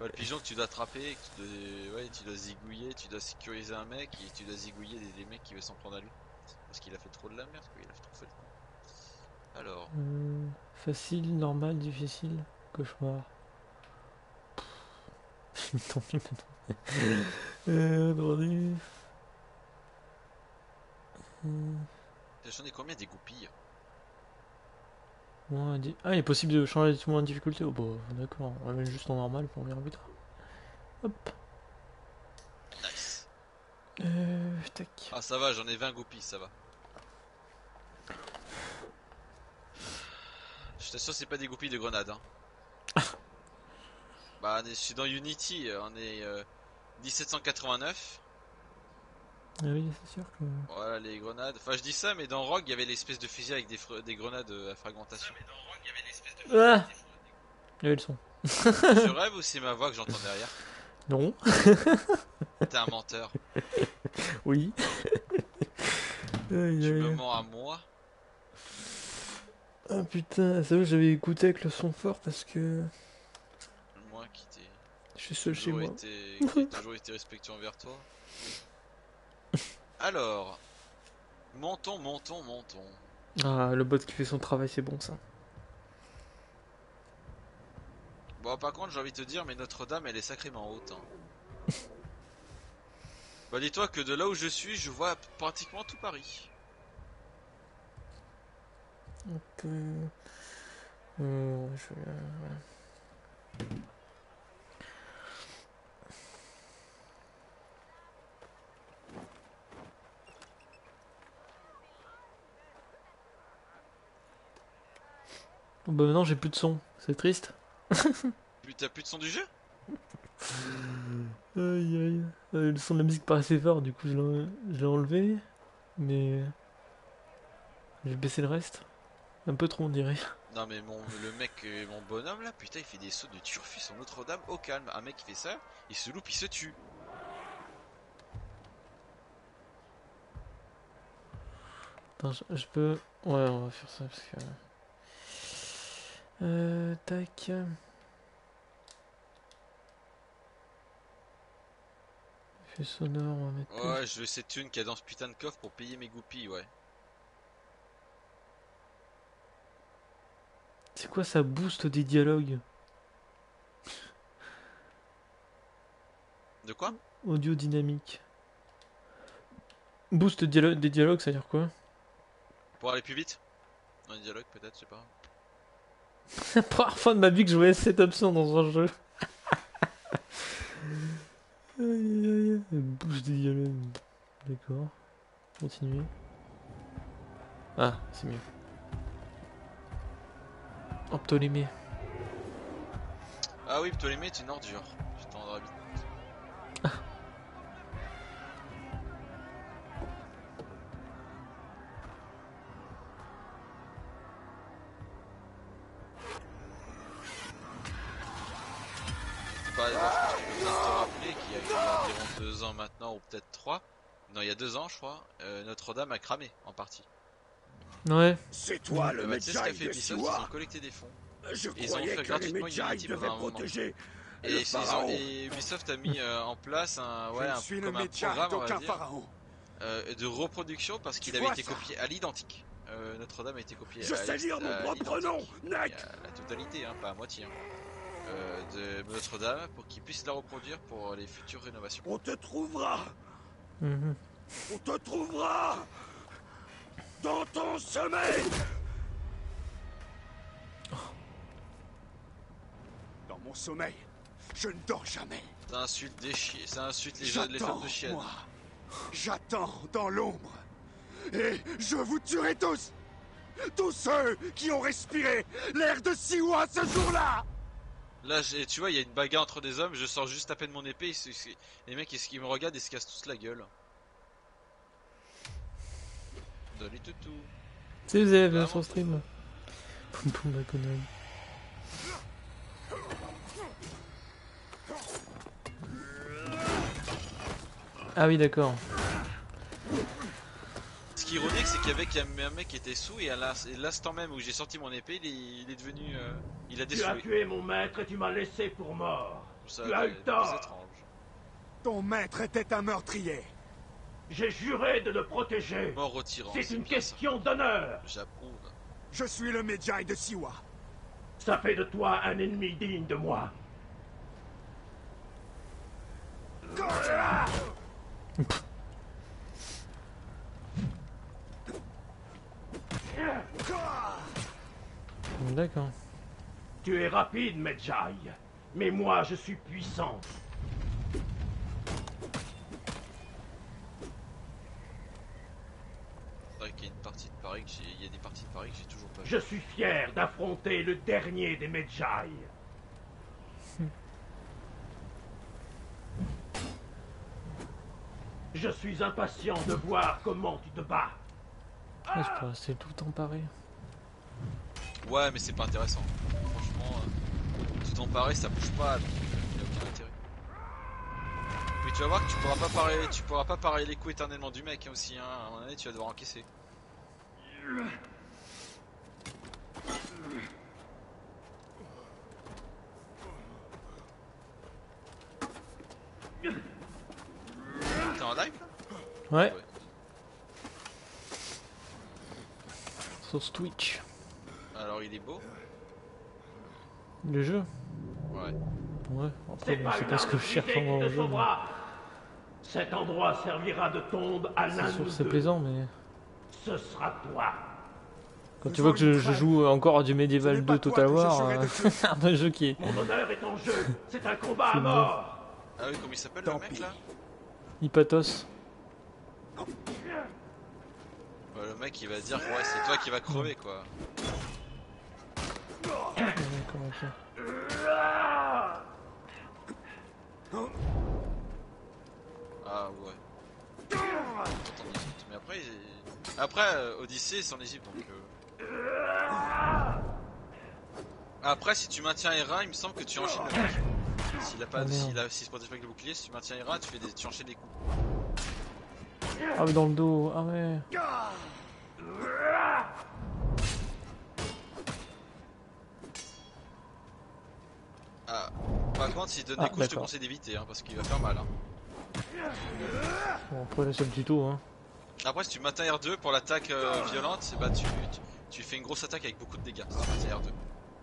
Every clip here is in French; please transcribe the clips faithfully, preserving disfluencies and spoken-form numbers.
Bah, le pigeon que tu dois attraper, que tu dois, ouais, tu dois zigouiller, tu dois sécuriser un mec et tu dois zigouiller des, des mecs qui veulent s'en prendre à lui. Parce qu'il a fait trop de la merde, quoi. Il a trop fait le con. Alors, Euh, facile, normal, difficile, cauchemar. Tant pis maintenant. Euh, attendez. Euh, j'en ai combien des goupilles? moins di- Ah, il est possible de changer tout en difficulté. Oh bah d'accord, on va mettre juste en normal pour verra plus tard. Hop. Nice. Euh, tac. Ah, ça va, j'en ai vingt goupilles, ça va. Je t'assure, c'est pas des goupilles de grenade. Hein. Bah, je suis dans Unity, on est euh, dix-sept cent quatre-vingt-neuf. Ah oui, c'est sûr que. Voilà les grenades. Enfin, je dis ça, mais dans Rogue, il y avait l'espèce de fusil avec des, des grenades à fragmentation. Ah, il y avait le son. Je rêve ou c'est ma voix que j'entends derrière? Non. T'es un menteur. Oui. Aïe, Tu me aïe. mens à moi? Ah putain, c'est vrai que j'avais écouté avec le son fort parce que Moi qui t'ai je suis seul chez toujours moi. été, qui ai toujours été respectueux envers toi. Alors, montons, montons, montons. Ah, le bot qui fait son travail, c'est bon ça. Bon, par contre, j'ai envie de te dire, mais Notre-Dame, elle est sacrément haute. Hein. Bah, dis-toi que de là où je suis, je vois pratiquement tout Paris. Donc, euh... euh, je vais, euh, ouais. Bon, bah maintenant j'ai plus de son, c'est triste. Puis t'as plus de son du jeu? Aïe aïe. Euh, le son de la musique paraissait fort, du coup je l'ai je l'ai enlevé. Mais j'ai baissé le reste. Un peu trop on dirait. Non mais mon le mec, euh, mon bonhomme là, putain il fait des sauts de turfu sur Notre-Dame au calme. Un mec qui fait ça, il se loupe, il se tue. Attends, je, je peux. Ouais, on va faire ça parce que. Euh, tac. Effet sonore, on va mettre tout. Ouais, je veux cette thune qu'il y a dans ce putain de coffre pour payer mes goupilles, ouais. C'est quoi ça booste des dialogues? De quoi? Audio dynamique. Boost dialo- des dialogues, ça veut dire quoi? Pour aller plus vite? Dans les dialogues peut-être, je sais pas. C'est la première fois de ma vie que je voyais cette option dans un jeu. Aïe aïe aïe. Boost des dialogues. D'accord. Continuer. Ah, c'est mieux. Oh, Ptolémée. Ah oui, Ptolémée est une ordure. Je t'en vite. Bah, alors, je pense que besoin de te rappeler qu'il y a il y a environ deux ans maintenant, ou peut-être trois. Non, il y a deux ans, je crois. euh, Notre-Dame a cramé en partie. Ouais. C'est toi Euh, le bah, tu sais ce qu'a Medjay fait de Ubisoft? Ils ont Siwa. collecté des fonds. Je Et ils ont croyais offert que les gratuitement Medjay Unity devaient pendant un moment. protéger Et, le ils ont- pharaon. et Ubisoft a mis euh, en place un, ouais, Je un, ne suis le comme un Medjay programme, on va d'aucun dire, pharaon. euh, de reproduction parce Tu qu'il avait vois été ça? copié à l'identique. Euh, Notre-Dame a été copié Je à sais lire mon propre nom, l'identique. Nek. La totalité, hein, pas à moitié. Hein. Euh, de Notre-Dame pour qu'ils puissent la reproduire pour les futures rénovations. On te trouvera. Mhm. On te trouvera. Dans ton sommeil. Dans mon sommeil, je ne dors jamais. Ça insulte des chiens, ça insulte les, jeux- les femmes de chiennes. Moi. J'attends dans l'ombre. Et je vous tuerai tous. Tous ceux qui ont respiré l'air de Siwa ce jour-là. Là, tu vois, il y a une bagarre entre des hommes, je sors juste à peine mon épée, ils se, les mecs ils, ils me regardent et se cassent tous la gueule. Salut toutou. C'est Zé, viens sur stream. Poum poum la connerie. Ah oui, d'accord. Ce qui est ironique, c'est qu'avec un mec qui était sous et à l'instant même où j'ai sorti mon épée, il est, il est devenu. Euh, il a Tu as déçu. tué mon maître et tu m'as laissé pour mort. Ça, Tu as eu tort. étrange. Ton maître était un meurtrier. J'ai juré de le protéger. Mort au tyran. C'est une bien question d'honneur. ça. J'approuve. Je suis le Medjay de Siwa. Ça fait de toi un ennemi digne de moi. D'accord. Tu es rapide, Medjay. Mais moi, je suis puissant. C'est vrai qu'il y a une partie de Paris que j'ai. Il y a des parties de Paris que j'ai toujours pas Je vues. suis fier d'affronter le dernier des Medjay. Je suis impatient de voir comment tu te bats. Ah, je peux rester tout le temps pareil. Ouais, mais c'est pas intéressant. Franchement, euh, tout en pareil, ça bouge pas, donc il y a aucun intérêt. Puis tu vas voir que tu pourras pas parer, tu pourras pas parer les coups éternellement du mec hein, aussi. Hein. À un moment donné, tu vas devoir encaisser. T'es en live là? Ouais, sur Twitch. Alors il est beau. Le jeu. Ouais. Ouais, après, C'est bon, pas c'est une pas ce que je cherche arme en qui te jeu. sauvera. Cet endroit servira de tombe à l'un C'est de sûr, nous c'est deux. plaisant, mais Ce sera toi. quand tu vois que je, je joue encore à du Ce Medieval n'est deux pas toi Total que je War, jurais de euh, tuer. un jeu qui est Mon honneur est en jeu. C'est un combat C'est à bon. mort. Ah oui, comment il s'appelle Tant le mec pis. là? Hypatos. Ouais, le mec il va dire ouais c'est toi qui va crever quoi. D'accord, ok. Ah ouais. Attends, en Égypte. Mais après, il- après euh, Odyssée c'est en Égypte donc. euh, Après si tu maintiens R un, il me semble que tu enchaînes le mec. S'il a pas, Ah, merde. s'il a, s'il se protège pas avec le bouclier, si tu maintiens R un, tu fais des, tu enchaînes les coups. Ah oui, dans le dos, ah ouais. Ah. Par contre, s'il te donne Ah, des coups, je te d'accord. conseille d'éviter hein, parce qu'il va faire mal. Hein. Bon, après, là, c'est le tuto, hein. Après, si tu maintiens R deux pour l'attaque euh, violente, bah tu, tu, tu fais une grosse attaque avec beaucoup de dégâts. Si tu maintiens R deux.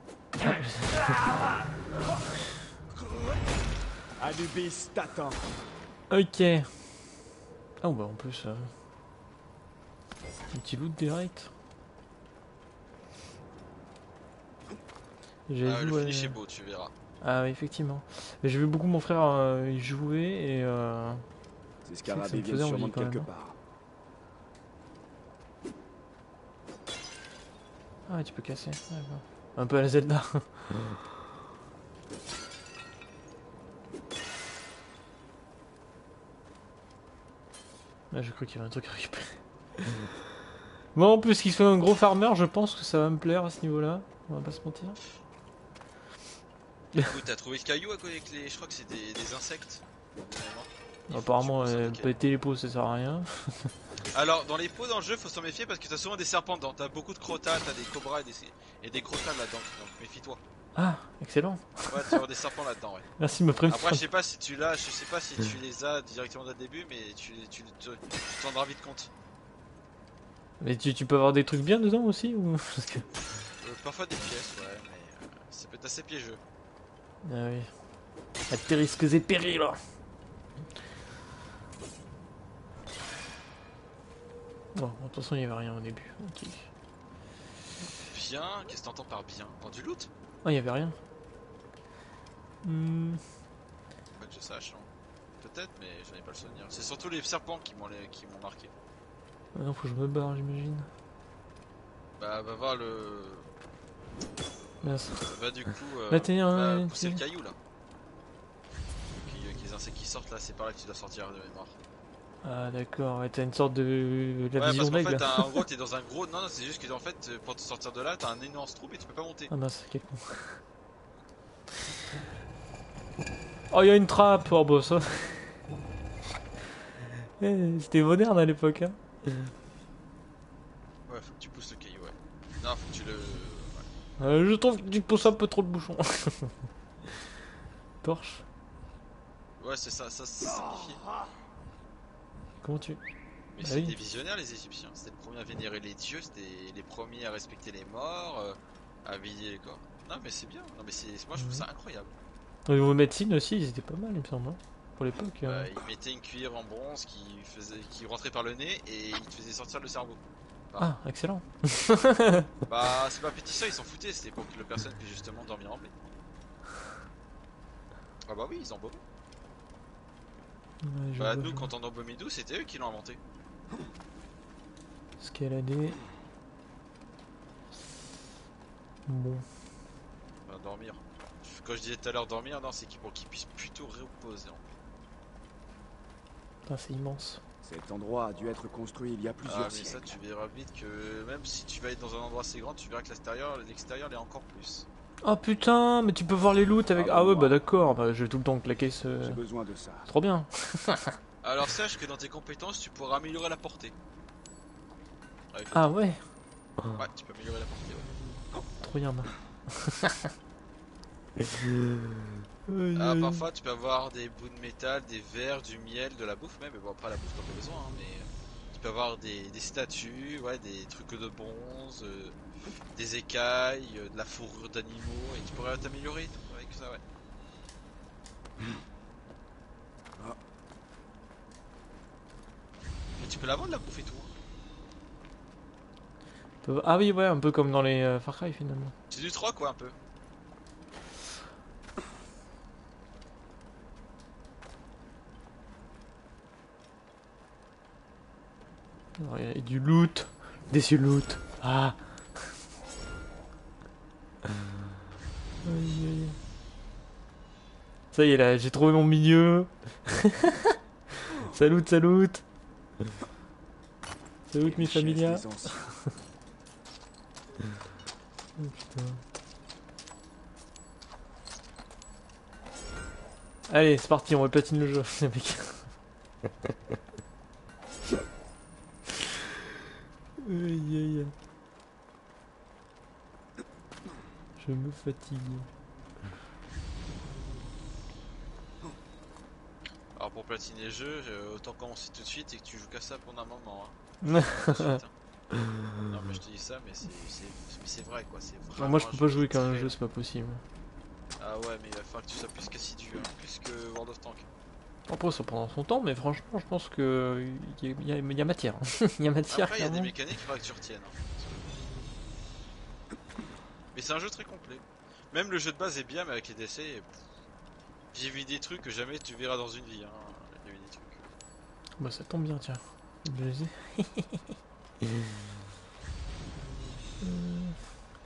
Anubis t'attend. Ok. Ah, bah, en plus, euh... un petit loot direct. J'ai Ah, vu, le ouais. finish est beau, tu verras. Ah oui, effectivement. Mais j'ai vu beaucoup mon frère euh, y jouer et euh... Ces Ça me scarabées faisait viennent envie, sûrement de quand même, quelque hein. part. Ah ouais, tu peux casser. D'accord. Un peu à la Zelda. Ah, j'ai cru qu'il y avait un truc à récupérer. Bon, en plus qu'il soit un gros farmer, je pense que ça va me plaire à ce niveau-là. On va pas se mentir. Du coup, t'as trouvé le caillou à côté avec les. Je crois que c'est des, des insectes. Il faut Apparemment, que tu penses à euh, lesquels. péter les pots, ça sert à rien. Alors, dans les pots dans le jeu, faut s'en méfier parce que t'as souvent des serpents dedans. T'as beaucoup de crotales, t'as des cobras et des, et des crotales là-dedans. Donc méfie-toi. Ah, excellent. Ouais, tu vas avoir des serpents là-dedans, ouais. Merci de me prévenir. Après, je sais pas si tu l'as, je sais pas si tu les as directement dès le début, mais tu, tu, tu, tu t'en rendras vite compte. Mais tu, tu peux avoir des trucs bien dedans aussi ou... Parce que... Euh, parfois des pièces, ouais, mais euh, ça peut être assez piégeux. Ah oui. À tes risques et périls. Bon, de toute façon, il n'y avait rien au début. Ok. Bien, qu'est-ce que t'entends par bien? Dans du loot? Ah, il n'y avait rien. Hmm. Pas que je sache, hein. Peut-être, mais j'en ai pas le souvenir. C'est surtout les serpents qui m'ont les- qui m'ont marqué. Ah non, faut que je me barre, j'imagine. Bah, va voir le. Mince. Va du coup. Euh, Là, t'es un- bah, pousser le t'es- caillou là. Qui, euh, les insectes qui sortent là, c'est par là que tu dois sortir de mémoire. Ah, d'accord, ouais, t'as une sorte de. La Ouais, vision parce qu'en d'aigle. fait, t'as- en gros, t'es dans un gros. Non, non, c'est juste que en fait, euh, pour te sortir de là, t'as un énorme trou et tu peux pas monter. Ah mince, quel con. Oh, il y a une trappe. Oh, bah ça. Eh, c'était moderne à l'époque, hein. Ouais, faut que tu pousses le caillou, ouais. Non, faut que tu le. Ouais. Euh, je trouve que tu pousses un peu trop le bouchon. Torche. Ouais, c'est ça, ça c'est simplifié. Comment tu... Mais Ah c'était oui. visionnaires les Égyptiens. C'était le premier à vénérer les dieux, c'était les premiers à respecter les morts, euh, à veiller les corps. Non, mais c'est bien. Non, mais c'est, moi je trouve Mhm. ça incroyable. Au niveau médecine aussi, ils étaient pas mal, il me semble, hein, pour l'époque. Bah, euh. ils mettaient une cuillère en bronze qui faisait, qui rentrait par le nez et ils te faisaient sortir le cerveau. Ah, excellent. Bah, c'est pas appétissant, ils s'en foutaient. C'était pour que le personne puisse justement dormir en paix. Ah bah oui, ils embaumaient. Ouais, je Bah, vois, nous, je quand on embaumait d'où, c'était eux qui l'ont inventé. vois. Escalader. Bon. Enfin, dormir. Quand je disais tout à l'heure dormir, non, c'est pour qu'ils puissent plutôt reposer. Putain, c'est immense. Cet endroit a dû être construit il y a Ah, plusieurs mais ça, siècles. tu verras vite que même si tu vas être dans un endroit assez grand, tu verras que l'extérieur, l'extérieur l'est encore plus. Oh putain, mais tu peux voir les loots avec... Ah ouais, bah Pardonne-moi. d'accord, bah, je vais tout le temps claquer ce... J'ai besoin de ça. Trop bien. Alors sache que dans tes compétences, tu pourras améliorer la portée. Avec le Ah temps. ouais. Ouais, tu peux améliorer la portée, ouais. Trop bien. Ah, parfois, tu peux avoir des bouts de métal, des verres, du miel, de la bouffe même. Mais bon, après la bouffe, t'en as pas besoin, hein, mais tu peux avoir des, des statues, ouais, des trucs de bronze, euh, des écailles, euh, de la fourrure d'animaux, et tu pourrais t'améliorer et tout avec ça, ouais. Ah. Mais tu peux la vendre la bouffe et tout. hein. Ah oui, ouais, un peu comme dans les euh, Far Cry finalement. C'est du troc, quoi, un peu. Alors, il y a du loot. Des loot. Ah. Aïe, aïe. Ça y est là, j'ai trouvé mon milieu. Salut, salut. Salut mi Les chaises familia. des anciens. Oh, putain. Allez, c'est parti, on va platiner le jeu, les mecs. Aïe aïe. Je me fatigue. Alors pour platiner le jeu, euh, autant commencer tout de suite et que tu joues qu'à ça pendant un moment. Hein. Tout de suite, hein. Non mais je te dis ça, mais c'est c'est- mais c'est vrai quoi. C'est Alors vraiment moi je un peux jeu pas jouer qui est qu'à un très jeu, long. c'est pas possible. Ah ouais, mais il va falloir que tu sois plus qu'assidu, hein, plus que World of Tanks. Après ça prend son temps, mais franchement je pense que il y, a- y a- y a matière. Il y a matière Après, il y a des clairement. mécaniques qu'il faudra que tu retiennes. hein. Mais c'est un jeu très complet. Même le jeu de base est bien, mais avec les D L C, pff, j'ai vu des trucs que jamais tu verras dans une vie. Hein. J'ai vu des trucs. Bah ça tombe bien tiens. Je les ai. Euh.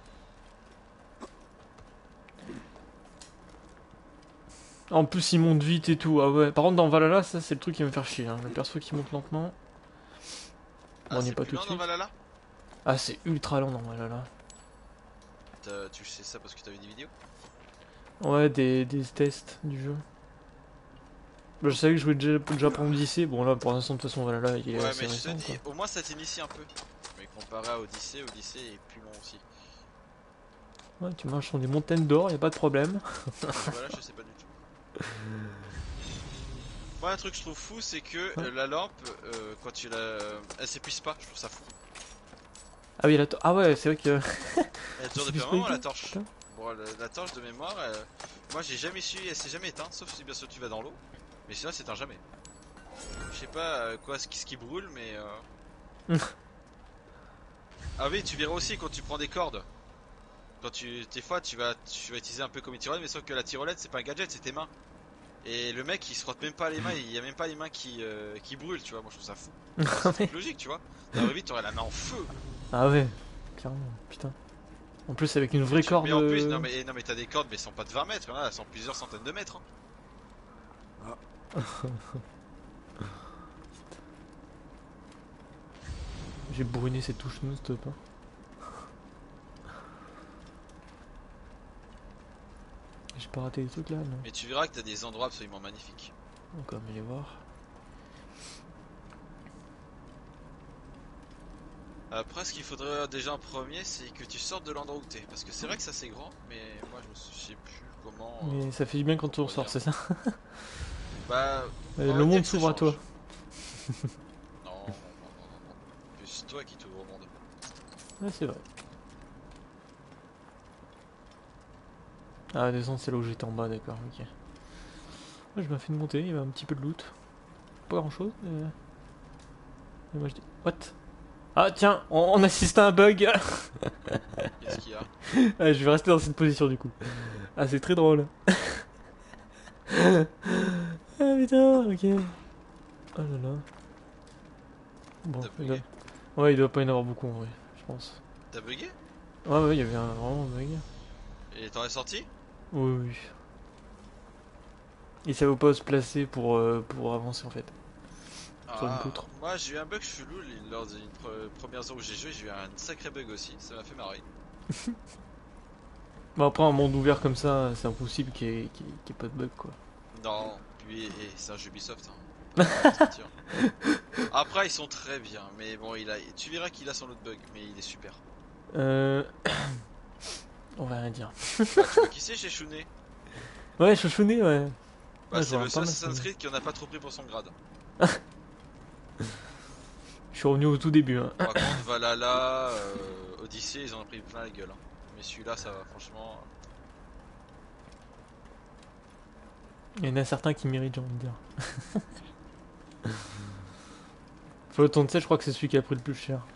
En plus il monte vite et tout, ah ouais. Par contre dans Valhalla ça c'est le truc qui va me faire chier, hein. Le perso qui monte lentement. Ah, Bon, on y est c'est pas plus tout de loin dans suite. Valhalla. Ah c'est ultra lent dans Valhalla. T'as- Tu sais ça parce que t'as vu des vidéos. Ouais des, des tests du jeu. Bah, je savais que je jouais déjà, déjà pour Odyssey, bon là pour l'instant de toute façon Valhalla il est Ouais, assez mais je te récent dis, quoi. au moins ça t'initie un peu. Mais comparé à Odyssey, Odyssey est plus long aussi. Ouais tu marches sur des montagnes d'or, y a pas de problème. Voilà, je sais pas du tout. Moi, un truc que je trouve fou, c'est que Ouais. euh, la lampe, euh, quand tu la. Elle s'épuise pas, je trouve ça fou. Ah oui la to- ah ouais c'est vrai que... Elle dure C'est depuis plus un moment pas la du tout, torche. putain. Bon, la, la torche de mémoire, elle- moi j'ai jamais su, elle s'est jamais éteinte, sauf si bien sûr tu vas dans l'eau. Mais sinon, elle s'éteint jamais. Je sais pas euh, quoi, ce qui, ce qui brûle, mais. Euh... ah oui, tu verras aussi quand tu prends des cordes. Quand tu. Des fois, tu vas, tu vas utiliser un peu comme une tyrolette, mais sauf que la tyrolette, c'est pas un gadget, c'est tes mains. Et le mec il se frotte même pas les mains, il y a même pas les mains qui, euh, qui brûlent, tu vois. Moi je trouve ça fou. Ah ouais. C'est logique, tu vois. Dans la vraie vie, tu aurais la main en feu. Ah ouais, clairement, putain. En plus avec une vraie Tu- corde... Mais en plus, euh, non mais, non mais t'as des cordes, mais elles sont pas de vingt mètres, là, elles sont plusieurs centaines de mètres. hein. J'ai brûlé cette touche non-stop. Hein. J'ai pas raté des trucs là, non. Mais tu verras que t'as des endroits absolument magnifiques. Donc on va aller voir. Après, ce qu'il faudrait déjà en premier, c'est que tu sortes de l'endroit où t'es. Parce que c'est vrai que ça c'est grand, mais moi je me suis- je sais plus comment. euh, Mais ça fait du bien quand on comment sort, dire. c'est ça? Bah. Euh, en le même monde temps, s'ouvre à ça toi. change. Non, non, non, non, non, non. C'est toi qui t'ouvres au monde. Ouais, c'est vrai. Ah, descendre, c'est là où j'étais en bas, d'accord, ok. Moi, je m'ai fait une montée, il y avait un petit peu de loot. Pas grand chose, mais. Et moi je dis. What? Ah, tiens, on, on assiste à un bug! Qu'est-ce qu'il y a? Ah, je vais rester dans cette position du coup. Ah, c'est très drôle. Ah putain, ok. Oh là là. Bon, T'as il doit... bugué? Ouais, il doit pas y en avoir beaucoup en vrai, je pense. T'as bugué? Ouais, ouais, il y avait un vraiment un bug. Et t'en es sorti? Oui, oui. Et ça vaut pas se placer pour, euh, pour avancer en fait. Sur une Ah, poutre. moi j'ai eu un bug chelou lors d'une pre- première heure où j'ai joué, j'ai eu un sacré bug aussi, ça m'a fait marrer. Bon, après, un monde ouvert comme ça, c'est impossible qu'il y, ait- qu'il y ait- qu'il y ait pas de bug quoi. Non, puis eh, c'est un jeu Ubisoft, hein. Pas se mentir. Après ils sont très bien, mais bon, il a, tu verras qu'il a son autre bug, mais il est super. Euh. On va rien dire. Bah, tu vois qui c'est chez Shouné? Ouais, chouchouné, ouais. Bah, Ouais, c'est je vois le pas seul mal, Assassin's ça. Creed qui en a pas trop pris pour son grade. Je suis revenu au tout début. Hein. Par contre, Valhalla, euh, Odyssey, ils en ont pris plein la gueule. Hein. Mais celui-là, ça va, franchement. Il y en a certains qui méritent, j'ai envie de dire. Photon de sel, je crois que c'est celui qui a pris le plus cher.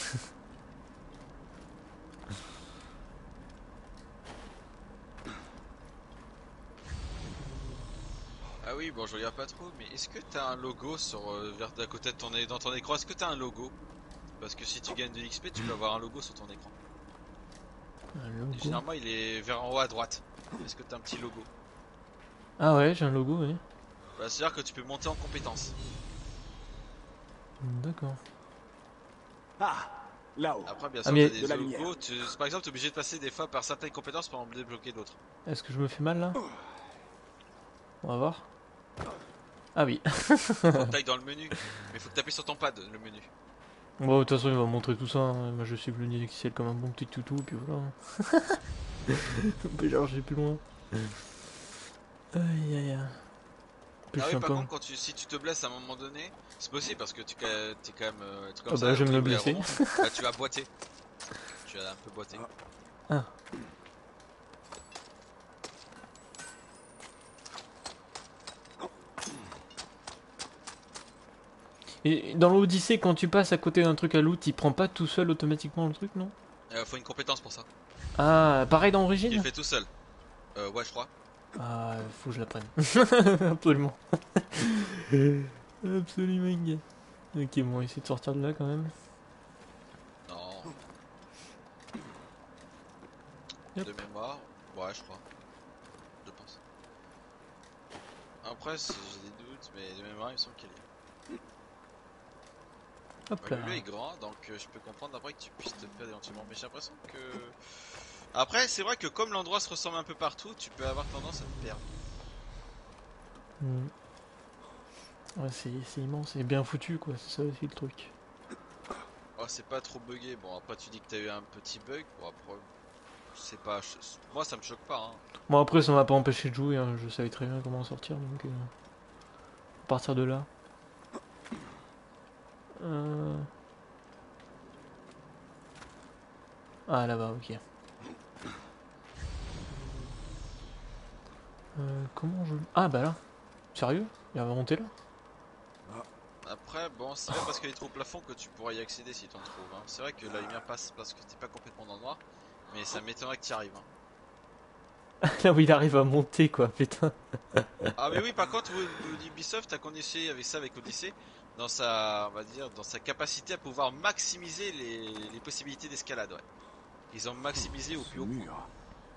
Ah oui, bon, je regarde pas trop, mais est-ce que t'as un logo sur euh, vers d'à côté de ton é- dans ton écran? Est-ce que t'as un logo? Parce que si tu gagnes de l'X P, tu peux avoir un logo sur ton écran. Un Et logo. généralement, il est vers en haut à droite. Est-ce que t'as un petit logo? Ah ouais, j'ai un logo, oui. Bah, c'est-à-dire que tu peux monter en compétences. D'accord. Ah, là-haut. Après, bien Ah, sûr, mais- t'as des De la logos. lumière. Tu... Par exemple, t'es obligé de passer des fois par certaines compétences pour en débloquer d'autres. Est-ce que je me fais mal là? On va voir. Ah oui. Faut que t'ailles dans le menu. Mais faut que t'appuies sur ton pad, le menu. Bon, de toute façon, il va montrer tout ça. Hein. Moi, je suis le Nixel comme un bon petit toutou, puis voilà. On peut chercher plus loin. Aïe aïe aïe. En plus, Ah je oui, suis un par peu. contre, quand tu, si tu te blesses à un moment donné, c'est possible parce que tu es quand même euh, un truc Ah comme bah, ça. je vais me au niveau blesser. des ronds, bah, tu vas boiter. Tu vas un peu boiter. Ah. Et dans l'Odyssée, quand tu passes à côté d'un truc à loot, il prend pas tout seul automatiquement le truc, non? Euh, faut une compétence pour ça. Ah, pareil dans Il Origin? le fait tout seul. Euh, ouais, je crois. Ah, faut que je la prenne. Absolument. Absolument. gars. Ok, bon, on va essayer de sortir de là quand même. Non. Yep. De mémoire, ouais, je crois. Je pense. Après, si j'ai des doutes, mais de mémoire, il me semble qu'il est. Hop Ouais, là. le lieu est grand, donc euh, je peux comprendre après que tu puisses te perdre éventuellement. Mais j'ai l'impression que. Après, c'est vrai que comme l'endroit se ressemble un peu partout, tu peux avoir tendance à te perdre. Hmm. Ouais, c'est c'est immense, c'est bien foutu quoi, c'est ça aussi le truc. Oh, c'est pas trop bugué. Bon, après, tu dis que t'as eu un petit bug. Bon, après, c'est pas. Moi, ça me choque pas. Hein. Bon après ça m'a pas empêché de jouer, hein. Je savais très bien comment en sortir donc euh, à partir de là. Euh... Ah là-bas, ok. Euh, comment je... Ah bah là. Sérieux? Il va monter là? Après, bon, c'est vrai parce qu'il est trop au plafond que tu pourras y accéder si t'en trouves. Hein. C'est vrai que la lumière passe parce que t'es pas complètement dans le noir. Mais ça m'étonnerait que t'y arrives. Hein. Là où il arrive à monter quoi, putain. Ah mais oui, par contre, Ubisoft a connu avec ça avec Odyssey dans sa, on va dire, dans sa capacité à pouvoir maximiser les, les possibilités d'escalade. Ouais. Ils ont maximisé au plus haut point. Mur.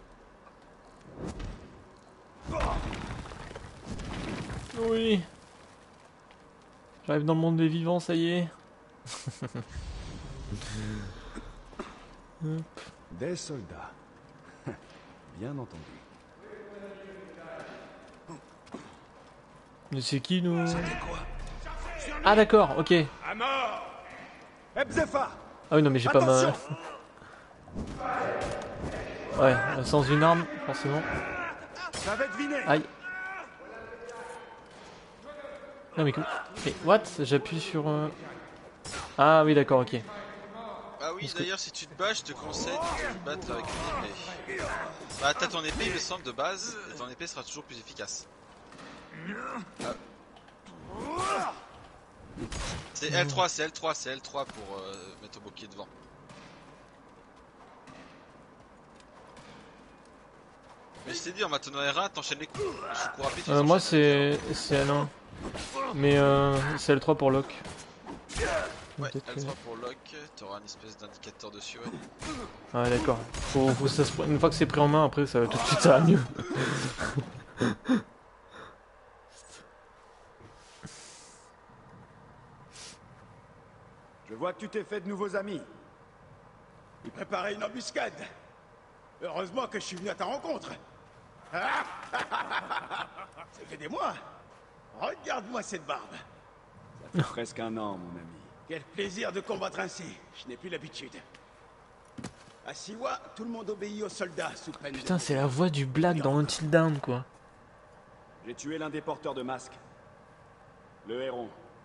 Oui. J'arrive dans le monde des vivants, ça y est. Hop. Des soldats. Bien entendu. Mais c'est qui nous? C'était quoi? Ah d'accord, ok. À mort! Ebzefa! Ah oui non mais j'ai pas ma... Attention! Ouais, sans une arme, forcément. J'avais deviné! Aïe. Non mais, mais what? J'appuie sur... Euh... Ah oui d'accord, ok. Ah oui, Parce que- d'ailleurs, si tu te bats, je te conseille de te battre avec une épée. Bah, t'as ton épée, il me semble, de base, et ton épée sera toujours plus efficace. Ah. C'est L trois, c'est L trois, c'est L trois pour euh, mettre au bouclier devant. Mais je t'ai dit, en maintenant R un, t'enchaînes les coups. Je suis coup rapide, tu Euh, moi t'enchaînes. c'est c'est L un. Mais euh, c'est L trois pour lock. Ouais, Peut-être L que- trois pour lock, t'auras un espèce d'indicateur dessus, ouais. Ah d'accord. Faut, faut que ça se... Une fois que c'est pris en main, après ça tout de suite ça va mieux. Je vois que tu t'es fait de nouveaux amis. Il préparait une embuscade. Heureusement que je suis venu à ta rencontre. Ah ça fait des mois. Regarde-moi cette barbe. Ça fait presque un an, mon ami. Quel plaisir de combattre ainsi. Je n'ai plus l'habitude. À Siwa, tout le monde obéit aux soldats sous peine de... Putain, c'est la voix du Black dans Until Dawn quoi. J'ai tué l'un des porteurs de masques. Le héron.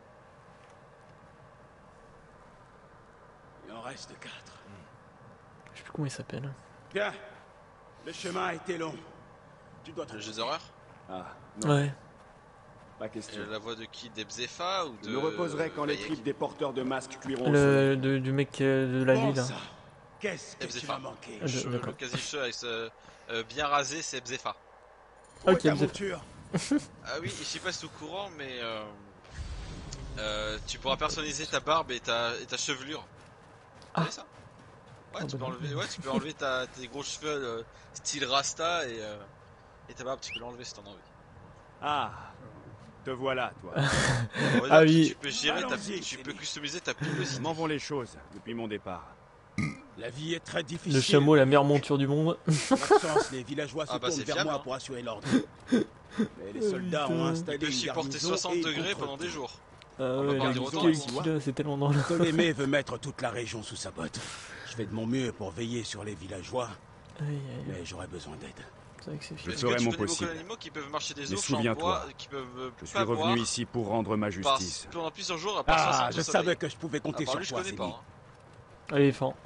Il en reste quatre. Je sais plus comment il s'appelle. Bien. Le chemin a été long. Tu dois Le te... jeu d'horreur. Ah, non, Ouais. pas Et question. la voix de qui? D'Ebzefa ou de... Je me reposerai quand les Bayek? tripes des porteurs de masques cuiront au soleil. Le de- du mec euh, de la Bon ville. sang. Qu'est-ce que tu Ebzefa. m'as manqué? Ah, de- Le, d'accord. le quasi-cheveu avec ce... euh, bien rasé, c'est Ebzefa. Où est Ok, ta Ebzefa. monture? Ah oui, je sais pas si c'est au courant, mais euh, euh, tu pourras personnaliser ta barbe et ta, et ta chevelure. Ah. Tu sais ça? Ouais, Ah, tu bah peux non. enlever, ouais, tu peux enlever ta, tes gros cheveux euh, style Rasta et, euh, et ta barbe, tu peux l'enlever si t'en as envie. Ah, te voilà, toi. On va Ah dire que oui. Tu peux gérer ta, Allons-y, tu peux Céline. customiser ta pilosité. Comment vont les choses depuis mon départ? La vie est très difficile. Le chameau, la meilleure monture du monde. L'absence, les villageois se Ah bah, tournent c'est vers fiable, moi hein. pour assurer l'ordre. Mais les soldats ont putain. Il installé peut une supporter garnison soixante et degrés contre pendant des tout. jours. Ah On va ouais, pas le dire qui- autant, qui- hein. qui- là, c'est tellement dans le... Ptolémée veut mettre toute la région sous sa botte. Je fais de mon mieux pour veiller sur les villageois, Aïe, aïe, aïe. mais j'aurais besoin d'aide. C'est vrai que c'est Je chiant. Est-ce ferai que tu mon connais beaucoup possible. d'animaux qui peuvent marcher des Mais eaux, champs souviens-toi, bois, qui peuvent euh, Je suis pas boire revenu ici pour rendre ma par- justice. pendant plusieurs jours à part ça, Ah, sans je soleil. savais que je pouvais À compter part sur lui, je toi, connais Céline. pas. hein. Éléphant.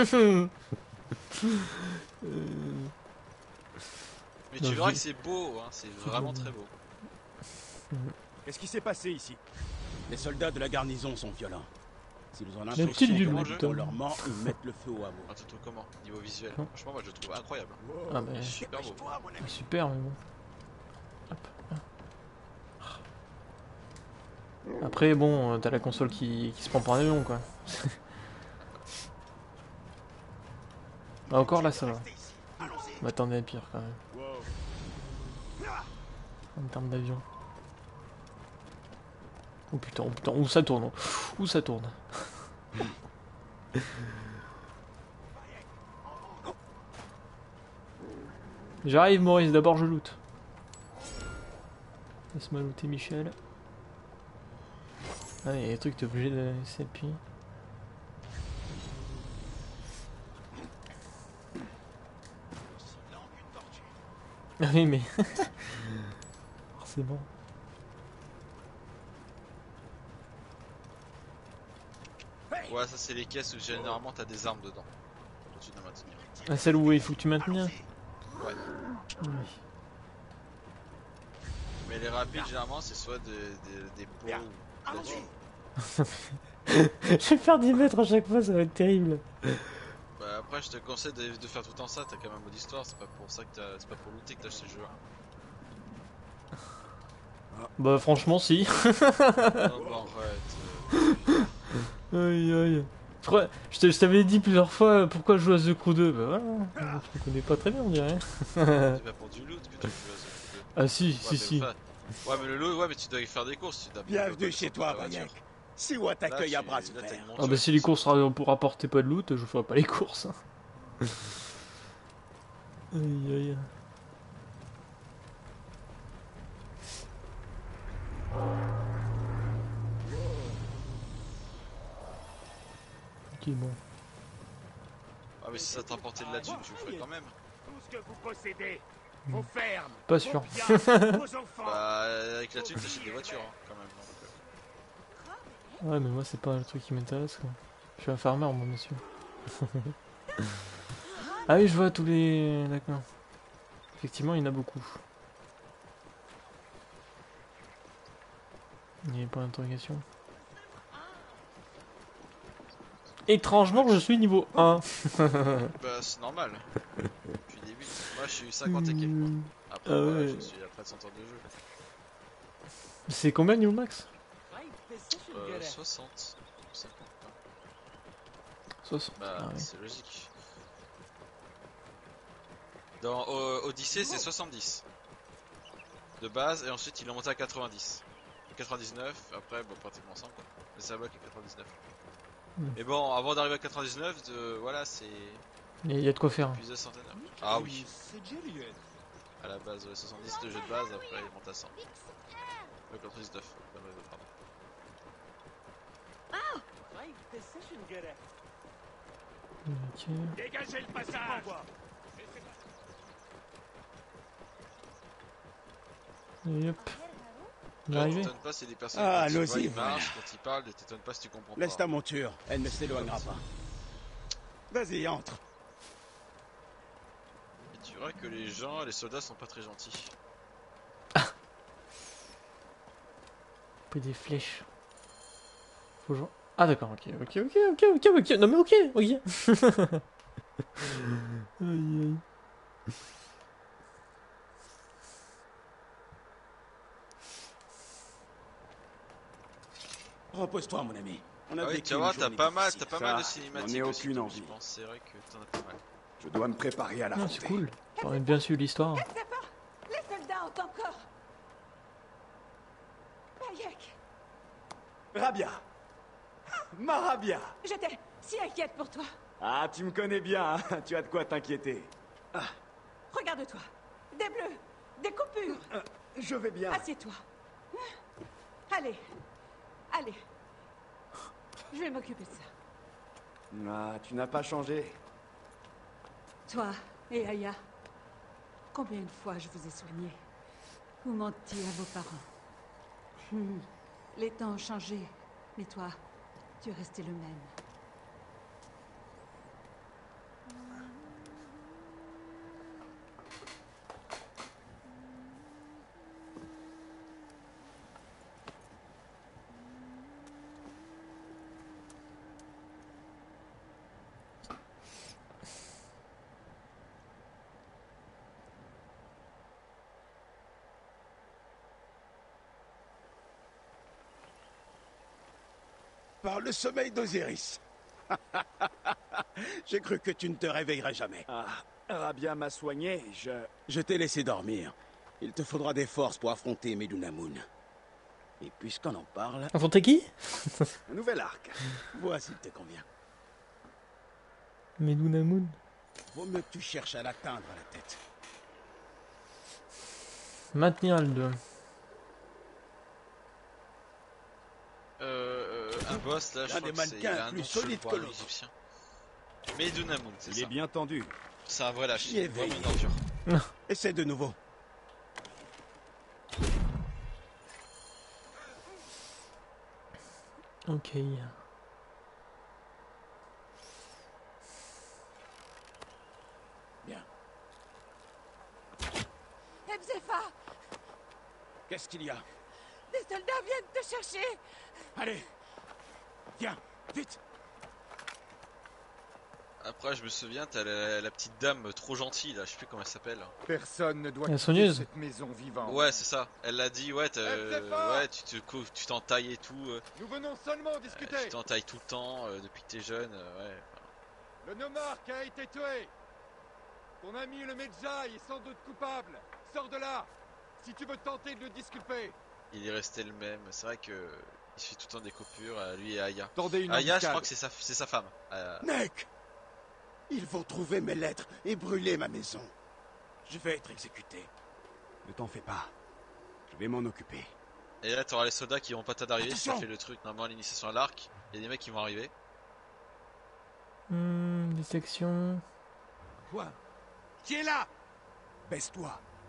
Mais Non, tu verras je- que c'est beau, hein, c'est vraiment très beau. Qu'est-ce qui s'est passé ici? Les soldats de la garnison sont violents. S'ils ont La l'impression petite du que loup, on leur ment, ils mettent le feu au hameau. Ah, tu trouves comment? Niveau visuel. Hum. Franchement, moi je le trouve incroyable. Ah bah, Super beau. super, mais bon. Hop. Après, bon, euh, t'as la console qui, qui se prend pour un avion, quoi. Ah, encore là, ça va. On m'attendait à pire, quand même. En termes d'avion. Oh putain, oh putain, où ça tourne, oh. Où ça tourne. J'arrive, Maurice, d'abord je loot. Laisse-moi looter Michel. Ah, il y a des trucs, t'es obligé de s'appuyer. Ah oui, mais. Forcément. Ouais, ça c'est les caisses où généralement t'as des armes dedans. Continue de maintenir. Ah, celle où il faut que tu maintiennes. Ouais. Oui. Mais les rapides, généralement, c'est soit des, des, des pots ou de la Je vais faire dix mètres à chaque fois, ça va être terrible. Bah après, je te conseille de, de faire tout le temps ça, t'as quand même un mode histoire, c'est pas pour ça que t'as, c'est pas pour looter que t'as acheté le jeu. Bah, franchement, si. Non, bah arrête. euh, Aïe aïe. Je crois- je te- je t'avais dit plusieurs fois pourquoi je joue à The Crew deux. Bah voilà, je me connais pas très bien, on dirait. c'est pas pour du loot que tu joues à ce jeu. Ah si, Ouais, si, mais si. enfin- Ouais, mais le loot, ouais, mais tu dois y faire des courses. Tu dois Bienvenue chez toi, Bayek. Siwa t'accueille à bras ouverts. Ah bah si les courses ra- pour apporter pas de loot, je ferai pas les courses. hein. Aïe aïe. Ok bon. Ah, mais si ça t'apportait de la thune, je le ferais quand même. Tout ce que vous possédez, vos fermes, Pas vos sûr. biens, vos enfants. Bah, avec la thune, t'achètes des voitures, hein, quand même. Donc, euh. Ouais, mais moi, c'est pas le truc qui m'intéresse, quoi. Je suis un farmer, moi, monsieur. Ah oui, je vois tous les... D'accord. Effectivement, il y en a beaucoup. Il n'y avait pas d'interrogation. Étrangement, je suis niveau un. Bah, c'est normal. Depuis le début. Moi, je suis cinquante et quelques. Moi. Après, Ah bah, ouais. je suis à près de cent heures de jeu. C'est combien niveau max? Euh, soixante. cinquante. soixante. Bah, Ah ouais. c'est logique. Dans euh, Odyssey, c'est soixante-dix. De base, et ensuite, ils l'ont monté à quatre-vingt-dix. quatre-vingt-dix-neuf, après, bon, pratiquement cent, quoi. Mais ça va qu'à quatre-vingt-dix-neuf. Hmm. Mais bon, avant d'arriver à quatre-vingt-dix-neuf, de, voilà, c'est Il y a de quoi faire. plus de centaines d'heures. Ah oui. À la base, ouais, soixante-dix de jeu de base, après, il monte à cent. Euh, quatre-vingt-dix-neuf, pardon, pardon. Ok. Dégagez le passage. Et hop. On est Là, arrivé. t'étonnes pas, c'est des personnes Ah, quand tu vois, allons-y, ils marchent, voilà. quand ils parlent, et t'étonnes pas si tu comprends Laisse pas. ta monture, elle ne s'éloignera pas. Vas-y, entre. Et tu verras que les gens, les soldats sont pas très gentils. Peu des flèches. Faut genre... Ah d'accord, ok, ok, ok, ok, ok, ok. Non mais ok, ok. Aïe, aïe. Repose-toi, mon ami. On a Ah oui, vécu tu vas voir, une t'as journée pas mal, difficile. t'as pas Ça, mal de j'en ai cinématiques aussi, aucune donc envie. je pense, c'est vrai que t'en as pas mal. Je dois me préparer à la Non, c'est cool. On a bien su l'histoire. Les soldats ont encore... Bayek, Rabia. Ma Rabia. j'étais si inquiète pour toi. Ah, tu me connais bien, hein. Tu as de quoi t'inquiéter. Regarde-toi. Des bleus, des coupures. Euh, je vais bien. Assieds-toi. Allez, allez. Je vais m'occuper de ça. Ah, tu n'as pas changé. Toi et Aya, combien de fois je vous ai soigné ou menti à vos parents. Hmm. Les temps ont changé, mais toi, tu es resté le même. Par le sommeil d'Osiris. J'ai cru que tu ne te réveillerais jamais. Ah, Rabia m'a soigné, je... Je t'ai laissé dormir. Il te faudra des forces pour affronter Medunamun. Et puisqu'on en parle, Affronter qui? Un nouvel arc. vois s'il te convient. Medunamun. Vaut mieux que tu cherches à l'atteindre à la tête. Maintenir le deux. Euh, euh, un boss, là, je Un crois des que c'est... il mannequins a un plus nom, je le solide crois, que l'autre. égyptien. Medunamun, c'est Il ça. est bien tendu. C'est un vrai lâche, J'y ai vraiment veillé. une ordure. Essaie de nouveau. Ok. Bien. Ebzefa, Qu'est-ce qu'il y a? des soldats viennent te chercher. Allez. Viens, vite. Après, je me souviens, t'as la, la petite dame trop gentille, là, je sais plus comment elle s'appelle. Personne ne doit La quitter soigneuse. cette maison vivante. Ouais, c'est ça. Elle l'a dit, ouais, t'as- Elle fait fort. ouais, tu te cou- tu t'entailles et tout. euh, Nous venons seulement euh, discuter. tu t'entailles tout le temps euh, depuis que t'es jeune, euh, ouais. Le nomarque a été tué. Ton ami le Medjay est sans doute coupable. Sors de là. Si tu veux tenter de le disculper. Il est resté le même. C'est vrai que il fait tout le temps des coupures, euh, lui et Aya. Tendez une Aya, je embuscade. crois que c'est sa, c'est sa femme. Euh, Nek! Ils vont trouver mes lettres et brûler ma maison. Je vais être exécuté. Ne t'en fais pas. Je vais m'en occuper. Et là, t'auras les soldats qui vont pas tarder d'arriver si ça Attention. fait le truc. Normalement, l'initiation à l'arc, il y a des mecs qui vont arriver. Hmm, des sections. Quoi? Qui est là? Baisse-toi.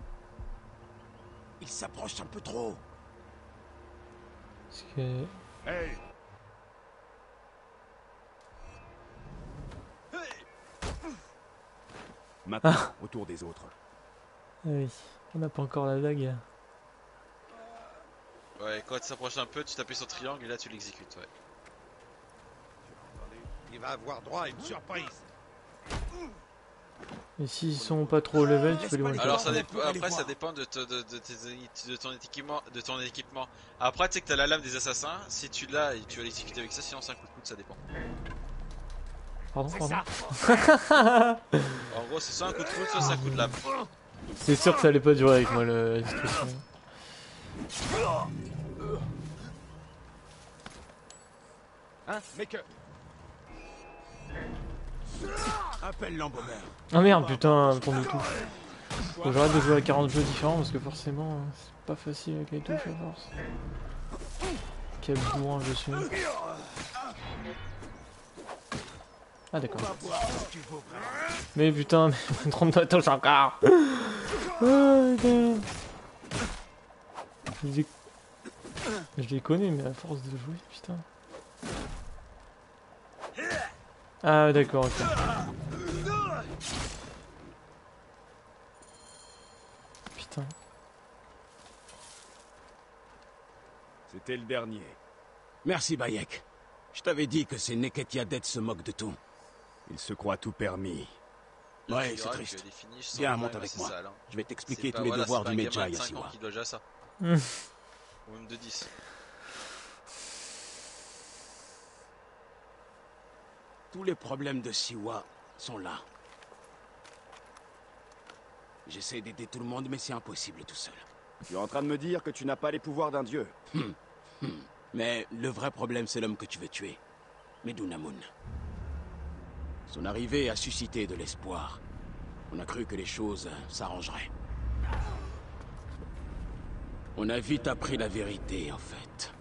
Il s'approche un peu trop. Parce que... Hey! Maintenant, au tour des autres. Ah oui, on n'a pas encore la dague. Ouais, quand tu s'approches un peu, tu t'appuies sur triangle et là tu l'exécutes, ouais. Il va avoir droit à une surprise. Et s'ils sont pas trop au level, tu peux les one Alors shot. ça dépend, après ça dépend de, te- de, de, tes- de ton équipement, de ton équipement. Après tu sais que t'as la lame des assassins, si tu l'as et tu vas l'exécuter avec ça, sinon c'est un coup de coude, ça dépend. Pardon, pardon. En gros c'est soit un coup de coude, soit c'est un coup de lame. C'est sûr que ça allait pas durer avec moi le... la situation. Hein, mais que... Appelle l'embaumeur. Ah merde, putain, le temps de tout. Faut que j'arrête de jouer à quarante jeux différents parce que forcément, c'est pas facile avec les touches à force. Quel bourrin je suis. Ah d'accord. Mais putain, mais trente-deux touches encore. Oh, putain. Je les... je les connais, mais à force de jouer, putain. Ah d'accord, ok. Putain. C'était le dernier. Merci, Bayek. Je t'avais dit que ces Neketiadet se moquent de tout. Ils se croient tout permis. Ouais, c'est triste. Viens, monte avec moi. Sale, hein. Je vais t'expliquer Pas, tous les voilà, devoirs pas du un gamin Medjay de à cinq ans Siwa. qui doit déjà ça. Mmh. Ou même de dix. Tous les problèmes de Siwa sont là. J'essaie d'aider tout le monde, mais c'est impossible tout seul. Tu es en train de me dire que tu n'as pas les pouvoirs d'un dieu. Hum, hum. Mais le vrai problème, c'est l'homme que tu veux tuer. Medunamun. Son arrivée a suscité de l'espoir. On a cru que les choses s'arrangeraient. On a vite appris la vérité, en fait.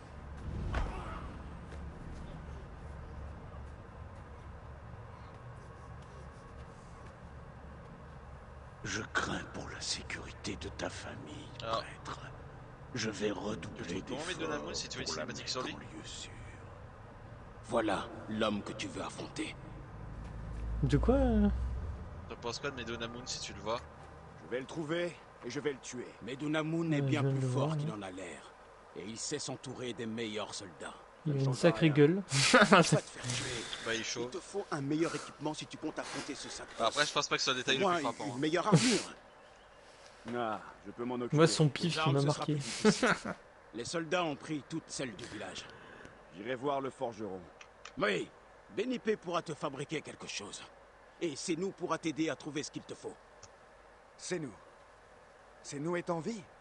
Je crains pour la sécurité de ta famille, Ah. prêtre. Je vais Je redoubler trouve comment d'efforts Medunamun si tu veux une pour la cinématique sur mettre lui. en lieu sûr. Voilà l'homme que tu veux affronter. De quoi euh Tu penses quoi de Medunamun si tu le vois? Je vais le trouver et je vais le tuer. Medunamun est Euh, bien je viens de plus le fort voir, qu'il hein. en a l'air. Et il sait s'entourer des meilleurs soldats. Il a une changera sacrée rien. gueule. Tu vas te faire tuer. Bah il est Il chaud. te faut un meilleur équipement si tu comptes affronter ce sac. Bah, après je pense pas que ce soit le détail le Moi, plus frappant. une hein. meilleure armure. Ah, je peux m'en occuper. Moi, son Les pif, il armes, m'a ce sera marqué. plus difficile. Les soldats ont pris toutes celles du village. J'irai voir le forgeron. Oui, Benipé pourra te fabriquer quelque chose. Et c'est nous pourra t'aider à trouver ce qu'il te faut. C'est nous. C'est nous est en vie.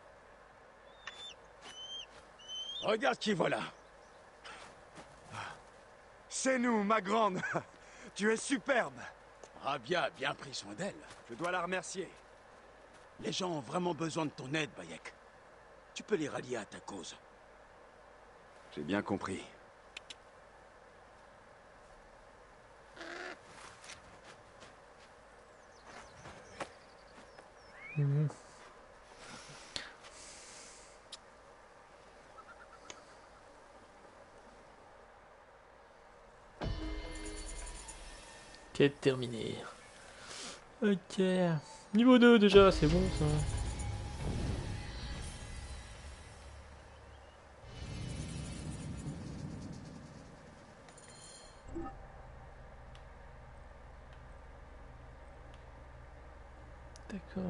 Regarde qui voilà. C'est nous, ma grande. Tu es superbe. Rabia a bien pris soin d'elle. Je dois la remercier. Les gens ont vraiment besoin de ton aide, Bayek. Tu peux les rallier à ta cause. J'ai bien compris. Mhm. Quête terminée. Ok. Niveau deux déjà, c'est bon ça. D'accord.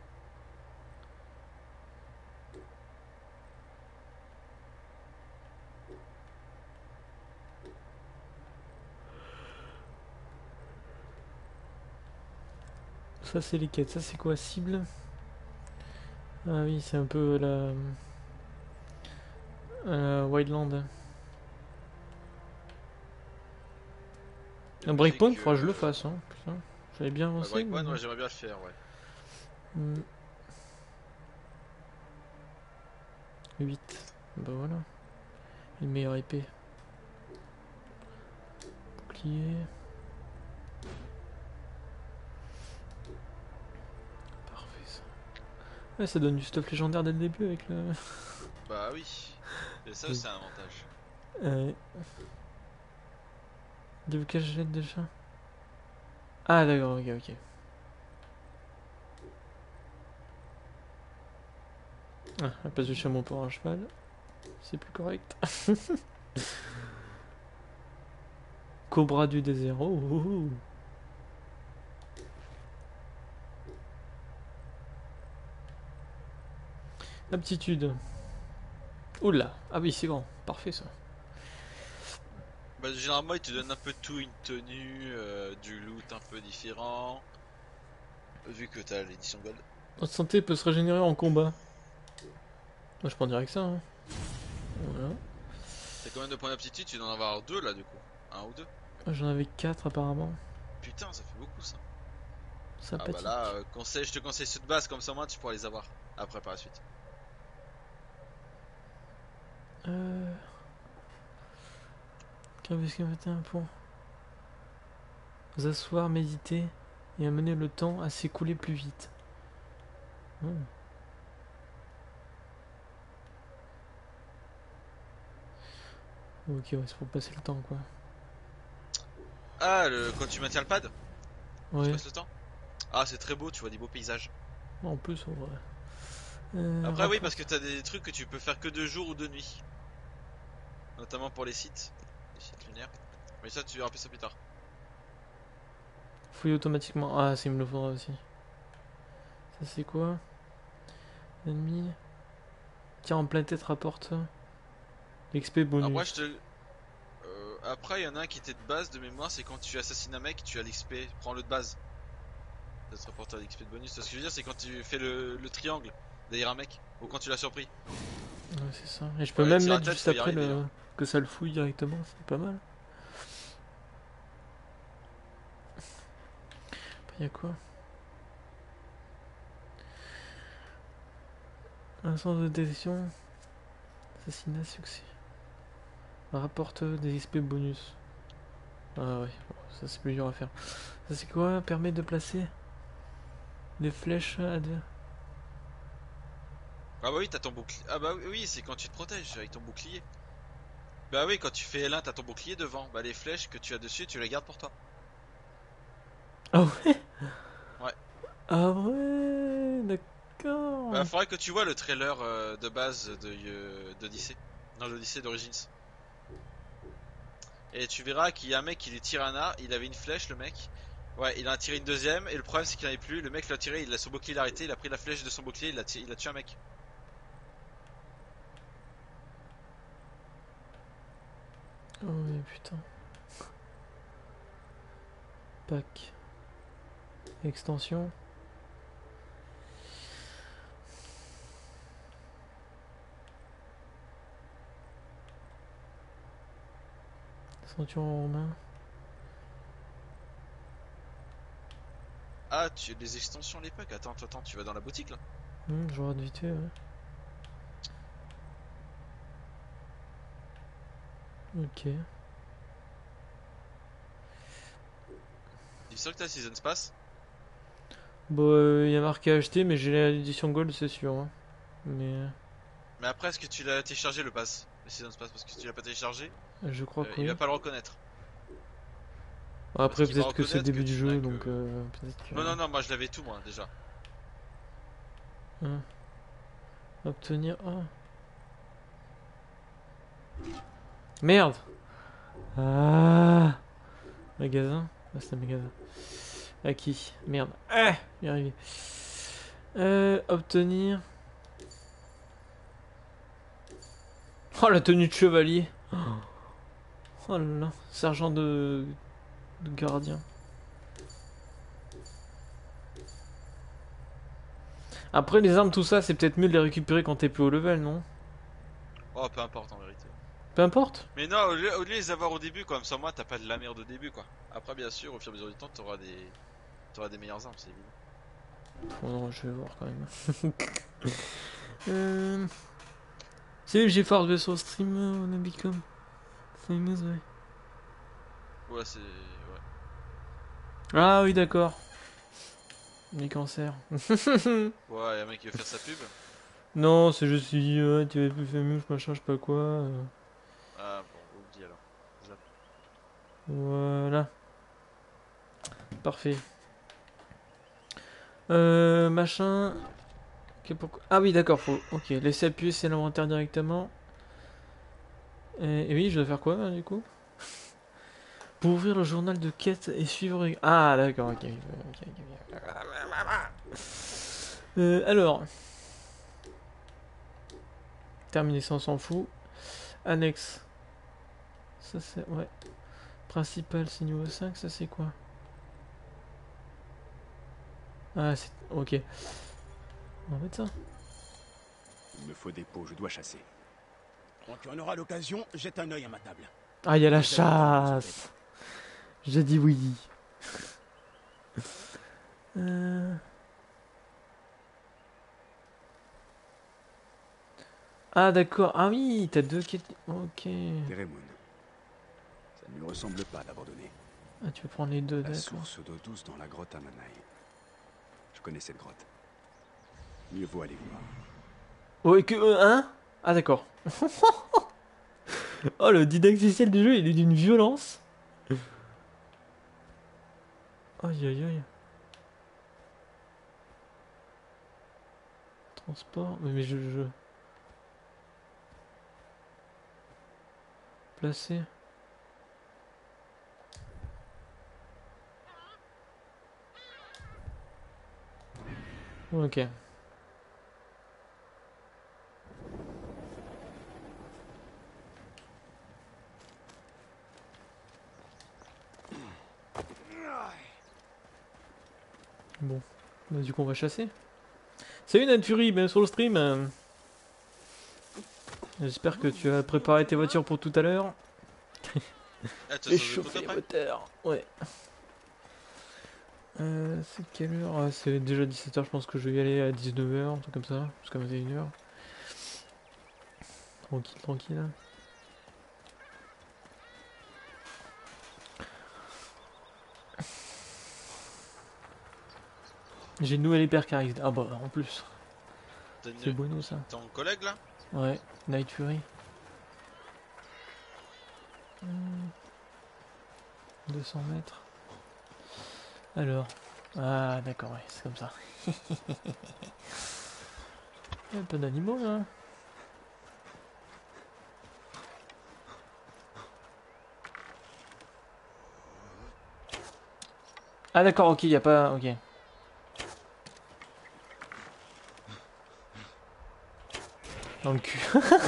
Ça c'est les quêtes, ça c'est quoi, cible? Ah oui, c'est un peu la... Euh, Wildland. Un breakpoint, faudra que je le fasse, hein. Putain, j'avais bien Bah, avancé. Breakpoint, mais- ouais, j'aimerais bien le faire, ouais. Hmm. huit. Bah voilà. Une meilleure épée. Bouclier. Parfait ça. Ouais, ça donne du stuff légendaire dès le début avec le... Bah oui. Et ça, c'est un avantage. Euh... De quel je jette déjà? Ah d'accord, ok, ok. Ah, la place du chameau pour un cheval. C'est plus correct. Cobra du désert. Oh, oh, oh. Aptitude. Oula. Ah oui, c'est grand. Parfait ça. Bah, généralement, il te donne un peu tout, une tenue, euh, du loot un peu différent. Vu que t'as l'édition Gold. Notre santé peut se régénérer en combat. Moi je prends direct ça. Hein. Voilà. T'as combien de points d'aptitude? Tu dois en avoir deux là du coup. Un ou deux? J'en avais quatre apparemment. Putain, ça fait beaucoup ça. Sympathique. Ah bah là, euh, conseil, je te conseille ceux de base, comme ça moi tu pourras les avoir après par la suite. Euh... Qu'est-ce qu'il fait un pont? Vous asseoir, méditer et amener le temps à s'écouler plus vite. Hmm. Ok, ouais, c'est pour passer le temps quoi. Ah, le... quand tu maintiens le pad, Ouais. tu passes le temps. Ah, c'est très beau, tu vois des beaux paysages. En plus, en vrai. Euh, Après, rapport... oui, parce que t'as des trucs que tu peux faire que de jour ou de nuit. Notamment pour les sites. Les sites lunaires. Mais ça, tu verras plus ça plus tard. Fouille automatiquement. Ah, ça, il me le faudra aussi. Ça, c'est quoi? Ennemi. Tiens, en pleine tête, rapporte. X P bonus. Après, je te. Euh, après, il y en a un qui était de base de mémoire, c'est quand tu assassines un mec, tu as l'X P. Prends-le de base. Ça te rapporte l'X P de bonus. Ce que je veux dire, c'est quand tu fais le, le triangle derrière un mec, ou quand tu l'as surpris. Ouais, c'est ça. Et je peux Ouais, même tire la mettre tête, juste faut y après arriver, le... hein. que ça le fouille directement, c'est pas mal. Après, y a quoi? Un sens de détection. Assassinat, succès. Rapporte des X P bonus. Ah ouais, bon, ça c'est plus dur à faire. Ça c'est quoi? Permet de placer des flèches à deux. Ah bah oui, t'as ton bouclier. Ah bah oui, oui, c'est quand tu te protèges avec ton bouclier. Bah oui, quand tu fais L un, t'as ton bouclier devant. Bah les flèches que tu as dessus, tu les gardes pour toi. Ah ouais? Ouais. Ah ouais, d'accord. Bah faudrait que tu vois le trailer euh, de base de euh, d'Odyssey. Non, l'Odyssey d'Origins. Et tu verras qu'il y a un mec qui lui tire un arc, il avait une flèche le mec. Ouais, il a tiré une deuxième et le problème c'est qu'il n'en avait plus. Le mec l'a tiré, il a son bouclier, il a arrêté, il a pris la flèche de son bouclier, il a, tiré, il a tué un mec. Oh ouais, putain. Pack. Extension. Ceinture en main. Ah, tu les extensions les packs. Attends, attends, tu vas dans la boutique là. Hum, je regarde vite fait, ouais. Ok. Tu es sûr que t'as Season Pass? Bon, il euh, y a marqué acheter, mais j'ai l'édition Gold, c'est sûr. Hein. Mais. Mais après, est-ce que tu l'as téléchargé le pass? Le Season Pass? Parce que si tu l'as pas téléchargé, Je crois euh, que il oui. va pas le reconnaître. Après, qu'il va peut-être que c'est le reconnaître début que du tu jeu, n'as donc que- euh, peut-être que. Non, non, non, moi je l'avais tout moi déjà. Hein. Obtenir. Ah. Merde! Ah! Magasin? Ah, c'est un magasin. Acquis. Merde. Ah! J'y arrivé. Euh, obtenir. Oh, la tenue de chevalier! Oh là là. Sergent de. de gardien. Après, les armes, tout ça, c'est peut-être mieux de les récupérer quand t'es plus haut level, non? Oh, peu importe en vérité. Peu importe. Mais non, au lieu, au lieu de les avoir au début, comme ça, moi, t'as pas de la merde au début, quoi. Après, bien sûr, au fur et à mesure du temps, t'auras des, t'auras des meilleures armes, c'est évident. Oh non, je vais voir quand même. euh... Salut, j'ai fort de sur stream, euh, on a become famous, ouais. Ouais, c'est. Ouais. Ah oui, d'accord. Mes cancers. Ouais, y'a un mec qui veut faire sa pub. Non, c'est juste dit, ouais, tu avais plus fait mouche, machin, je sais pas quoi. euh. Ah bon, oublie alors. Zap. Voilà. Parfait. Euh, machin. Ok, pourquoi... Ah oui, d'accord, faut. Ok, laisser appuyer c'est l'inventaire directement. Et, et oui, je dois faire quoi là, du coup? Pour ouvrir le journal de quête et suivre. Ah, d'accord, ok. ok, ok, ok. Euh, alors. Terminer ça, on s'en fout. Annexe. Ça, c'est. Ouais. Principal, c'est niveau cinq, ça, c'est quoi? Ah, c'est. Ok. On va mettre ça. Il me faut des pots, je dois chasser. Quand tu en auras l'occasion, jette un œil à ma table. Ah, il y a la chasse. J'ai dit oui. euh... Ah, d'accord. Ah oui, t'as deux quêtes. Ok. Teremun. Ça ne lui ressemble pas d'abandonner. Ah, tu veux prendre les deux, La d'accord. source d'eau douce dans la grotte à Manai. Je connais cette grotte. Mieux vaut aller voir. Oh, et que. Euh, hein? Ah, d'accord. Oh, le didacticiel du jeu, il est d'une violence. Aïe, aïe, aïe. Transport. Mais, mais je, je. Placer. Ok. Bon. Bah, du coup, on va chasser. Salut Naturi, bien sur le stream. euh. J'espère que tu as préparé tes voitures pour tout à l'heure. Ah, tu Et as chauffer sauvé les après? moteurs. Ouais. Euh, c'est quelle heure? Ah, c'est déjà dix-sept heures, je pense que je vais y aller à dix-neuf heures, un truc comme ça, jusqu'à vingt et une heures. Tranquille, tranquille. J'ai une nouvelle hypercharisme. Ah bah, en plus. T'as C'est une- bueno ça. Ton collègue là? Ouais, Night Fury. Hmm. deux cents mètres. Alors. Ah, d'accord, ouais, c'est comme ça. Il y a un peu d'animaux là. Ah, d'accord, ok, il y a pas. Ok. Dans le cul.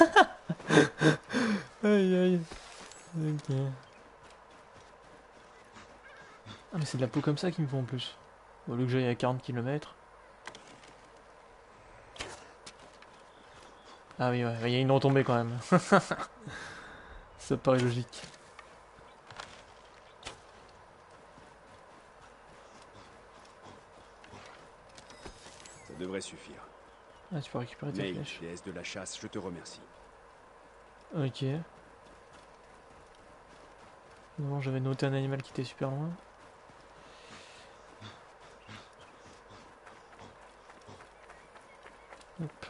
Aïe aïe. Ok. Ah, mais c'est de la peau comme ça qu'il me faut en plus. Au lieu que j'aille à quarante kilomètres. Ah oui, ouais, il y a une retombée quand même. Ça paraît logique. Ça devrait suffire. Ah, tu peux récupérer tes May, flèches. déesse de la chasse, je te remercie. Ok. Non, j'avais noté un animal qui était super loin. Hop.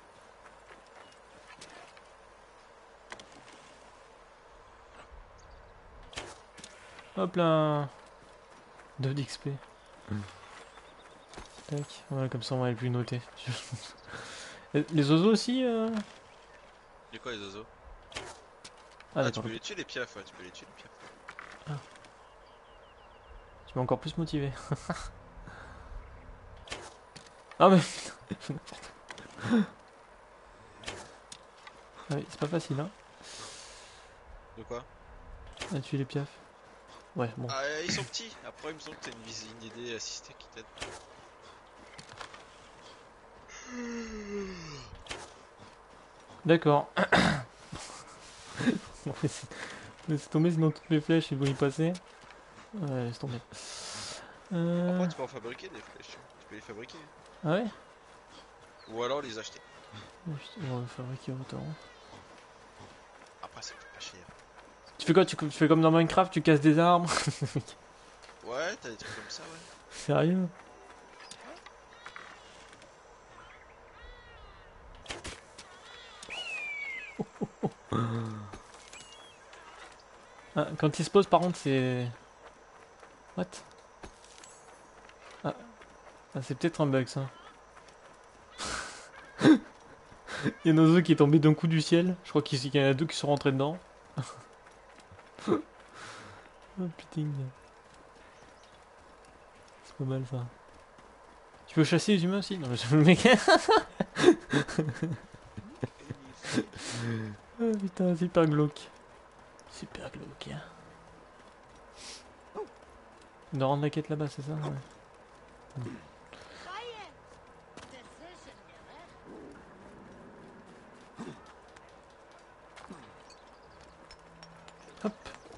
Hop là. deux d'X P. Tac. Voilà, comme ça on va plus noter. Les oiseaux aussi euh... C'est quoi les oiseaux? Ah, Ah, tu d'accord. peux les tuer les piafs, ouais, tu peux les tuer les piafs. Ah. Tu m'as encore plus motivé. Ah mais putain. Ah oui, c'est pas facile hein. De quoi? À tuer les piafs. Ouais, bon. Ah, ils sont petits. Après, il me semble que t'as une visite, une idée assistée qui t'aide. D'accord. Laisse tomber sinon toutes mes flèches ils vont y passer. Ouais, laisse tomber. Euh... Après, tu peux en fabriquer des flèches. Tu peux les fabriquer. Ah ouais? Ou alors les acheter. On va fabriquer autant. Après, ça coûte pas cher. Tu fais quoi? Tu, tu fais comme dans Minecraft, tu casses des arbres? Ouais, t'as des trucs comme ça, ouais. Sérieux? Ah, quand il se pose par contre c'est... What? Ah, ah c'est peut-être un bug ça. Il y a nos œufs qui est tombé d'un coup du ciel. Je crois qu'il y en a deux qui sont rentrés dedans. Oh putain. C'est pas mal ça. Tu peux chasser les humains aussi? Non mais le mec. Oh putain, super glauque. Super glauque. Hein. On doit rendre la quête là-bas, c'est ça? Ouais. Hmm. Hop.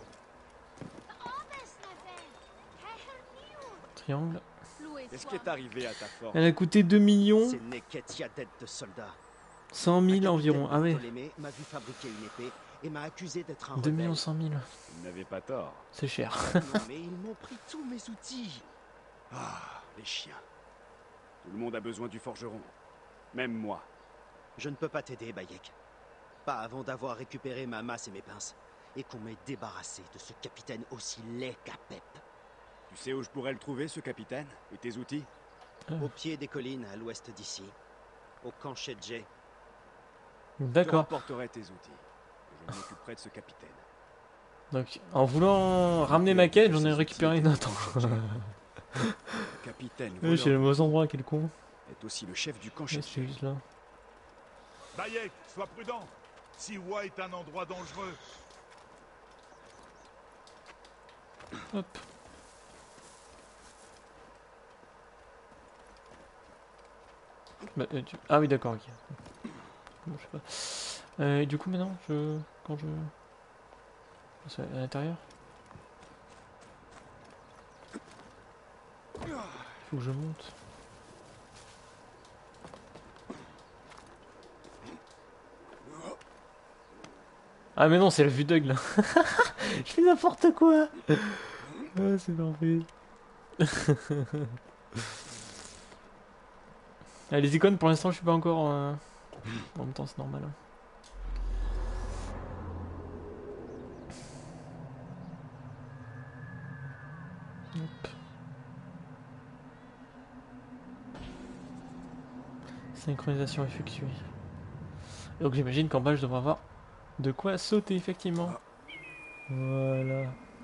Triangle. Qu'est-ce qui est arrivé à ta force? Elle a coûté deux millions. C'est Neketia d'aide de soldats. cent mille environ. Ah ouais. M'a vu fabriquer une épée et m'a accusé d'être un deux millions cent mille. Ils n'avaient pas tort. C'est cher. Non, mais ils m'ont pris tous mes outils. Ah, les chiens. Tout le monde a besoin du forgeron. Même moi. Je ne peux pas t'aider, Bayek. Pas avant d'avoir récupéré ma masse et mes pinces. Et qu'on m'ait débarrassé de ce capitaine aussi laid qu'Apep. Tu sais où je pourrais le trouver, ce capitaine? Et tes outils? Ah. Au pied des collines, à l'ouest d'ici. Au camp Shedje. D'accord. Je rapporterai tes outils. Je m'occuperai de ce capitaine. Donc, en voulant ramener ma quête, j'en ai récupéré une autre. Le capitaine Oui, j'ai le mauvais endroit, quel con. est aussi le chef du camp Ouais, c'est juste là. Bayek, sois prudent. Siwa est un endroit dangereux. Hop. Bah, euh, tu... Ah oui, d'accord, ok. Bon, je sais pas. Euh, et du coup, maintenant, je... Quand je... C'est à l'intérieur. Il faut que je monte. Ah mais non, c'est le vue d'œil là. Je fais n'importe quoi. Ah, c'est parfait. Ah, les icônes, pour l'instant, je suis pas encore... Euh... En même temps, c'est normal. Hein. Hop. Synchronisation effectuée. Donc j'imagine qu'en bas, je devrais avoir de quoi sauter, effectivement. Voilà.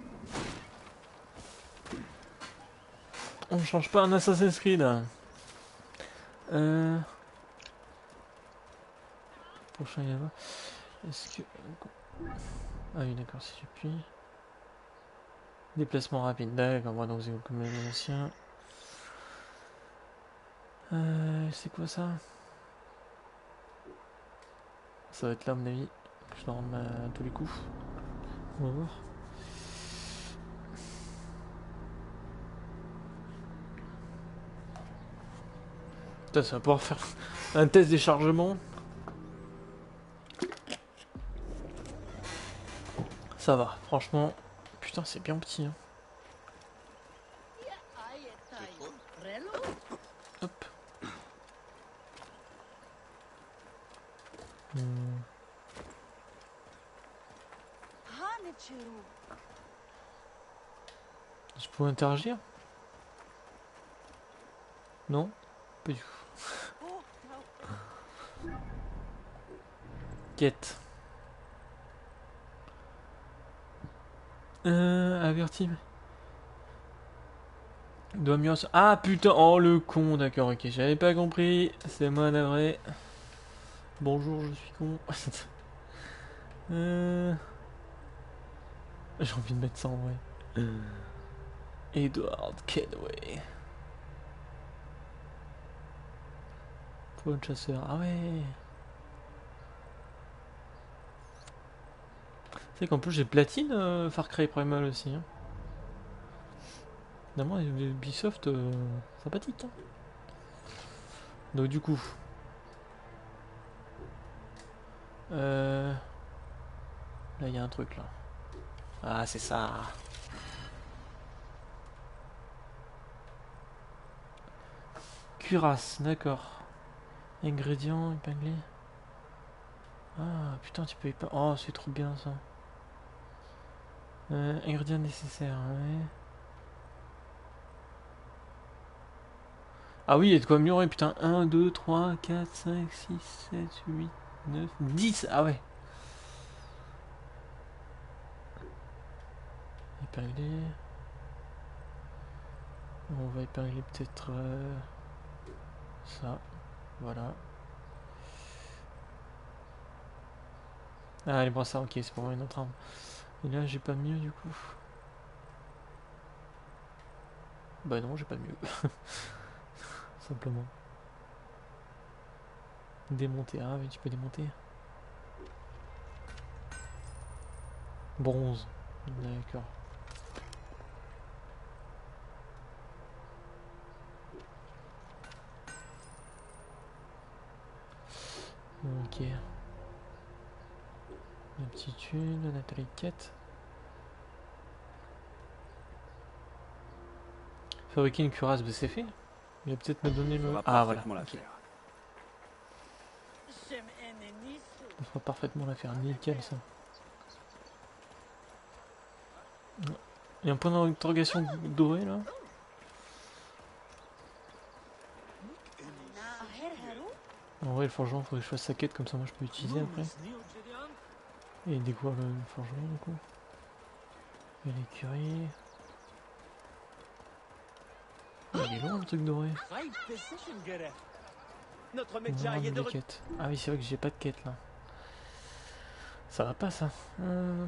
On change pas un Assassin's Creed. Euh... Prochain, il y a là. Est-ce que... Ah oui, d'accord, si j'appuie. Déplacement rapide, d'accord, moi donc c'est comme les anciens. Euh... C'est quoi ça? Ça va être là, à mon avis. Je dois rendre à tous les coups. On va voir. Putain, ça va pouvoir faire un test des chargements. Ça va, franchement. Putain, c'est bien petit. Hein. Hop. Hmm. Je peux interagir? Non? Pas du tout. Quête. Euh, averti. Doit mieux... Ah putain, oh le con, d'accord, ok, j'avais pas compris. C'est moi navré. Bonjour, je suis con. euh... J'ai envie de mettre ça en vrai. Edward Kenway. Paul chasseur, ah ouais. C'est qu'en plus j'ai platine euh, Far Cry Primal aussi. Hein. Finalement, Ubisoft, euh, sympathique. Hein. Donc du coup... Euh... Là, il y a un truc là. Ah, c'est ça. Cuirasse, d'accord. Ingrédients épinglés. Ah putain, tu peux pas. Oh, c'est trop bien ça. Euh, ingrédients nécessaires, ouais. Ah oui, il y a de quoi améliorer, putain. un, deux, trois, quatre, cinq, six, sept, huit, neuf, dix. Ah ouais. Épingler. On va épingler peut-être euh, ça. Voilà. Ah, les brassards, ok, c'est pour moi une autre arme. Et là, j'ai pas mieux du coup. Bah non, j'ai pas mieux. Simplement. Démonter. Ah oui, tu peux démonter. Bronze. D'accord. Ok. Aptitude, Nathalie quête. Fabriquer une cuirasse, bah c'est fait. Il va peut-être me donner le... Ah voilà. Okay. Ça fera parfaitement l'affaire, nickel ça. Il y a un point d'interrogation doré là. En vrai, le forgeron, il faudrait que je fasse sa quête, comme ça moi je peux l'utiliser après. Et découvrir le forgeron du coup. Et l'écurie. Oh, il est loin le truc doré. Notre Medjay est de retour. Ah oui, c'est vrai que j'ai pas de quête là. Ça va pas ça. Euh...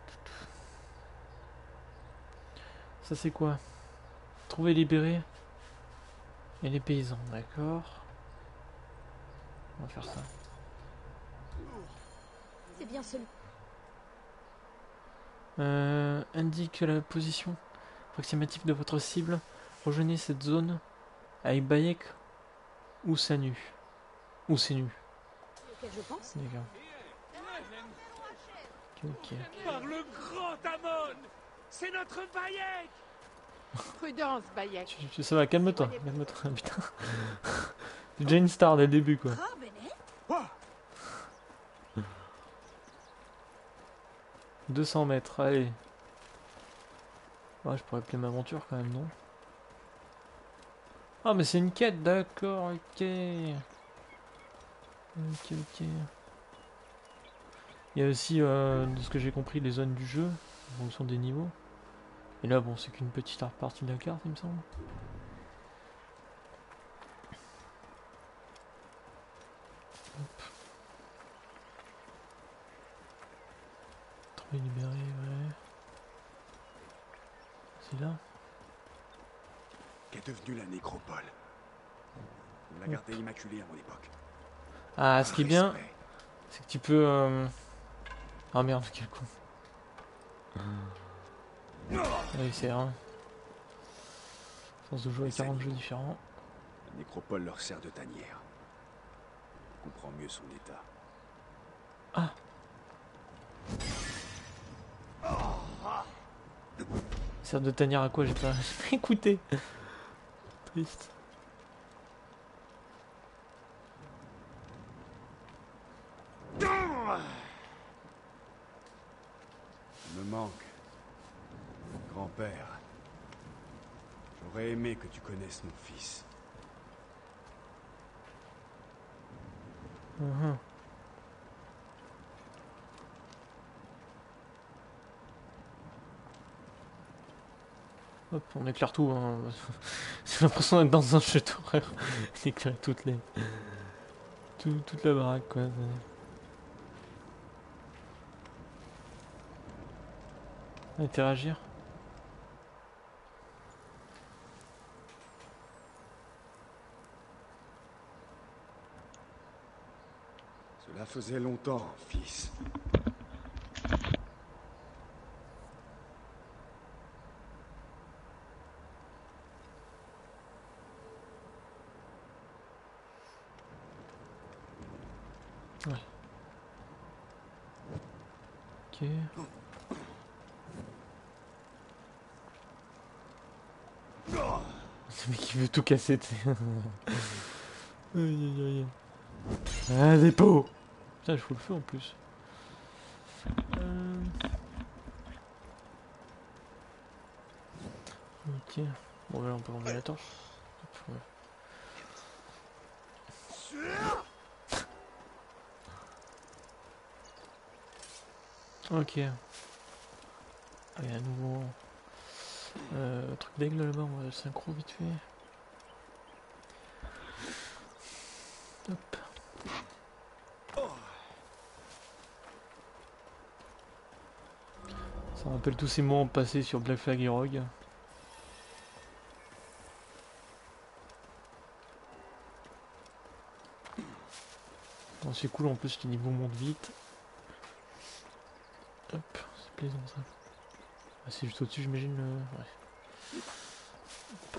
Ça c'est quoi? Trouver, libérer. Et les paysans, d'accord. On va faire ça. C'est bien celui. Euh, indique la position approximative de votre cible. Rejoignez cette zone avec Bayek ou Sanu. Ou Senu. Je pense. D'accord. Ok, ok. Par le grand Amon, c'est notre Bayek. Prudence, Bayek. Tu, tu, ça va, calme-toi. Calme-toi, putain. C'est déjà une star dès le début, quoi. deux cents mètres, allez. Ouais, je pourrais appeler ma aventure quand même, non? Ah, mais c'est une quête, d'accord, ok. Ok, ok. Il y a aussi, euh, de ce que j'ai compris, les zones du jeu, en fonction des niveaux. Et là, bon, c'est qu'une petite partie de la carte, il me semble. Hop. Trouver, libérer, ouais. C'est là. Qu'est devenue la nécropole? On l'a gardée immaculée à mon époque. Ah, ce qui est bien, c'est que tu peux... Euh... Ah merde, quel con. Oui, c'est vrai. Force de jouer à quarante jeux différents. La nécropole leur sert de tanière. On comprend mieux son état. Ah. Sert de tanière à quoi? J'ai pas... pas écouté. Triste. Me manque. Grand-père. J'aurais aimé que tu connaisses mon fils. Uh-huh. Hop, on éclaire tout. Hein. J'ai l'impression d'être dans un jeu d'horreur. Éclairer toutes les... Tout, toute la baraque, quoi. Interagir. Cela faisait longtemps, fils. Ouais. Ok. Ce mec qui veut tout casser, tu sais. Aïe aïe aïe. Ah, des pots. Putain, je fous le feu en plus. Euh... Ok. Bon, là, on peut enlever la torche. Ouais. Ok. Allez, à nouveau. Euh, truc d'aigle là-bas, on va le synchro vite fait. Hop. Ça me rappelle tous ces moments passés sur Black Flag et Rogue. Bon, c'est cool en plus, les niveaux montent vite. Hop, c'est plaisant ça. Ah, c'est juste au-dessus, j'imagine. Le... Ouais. Hop.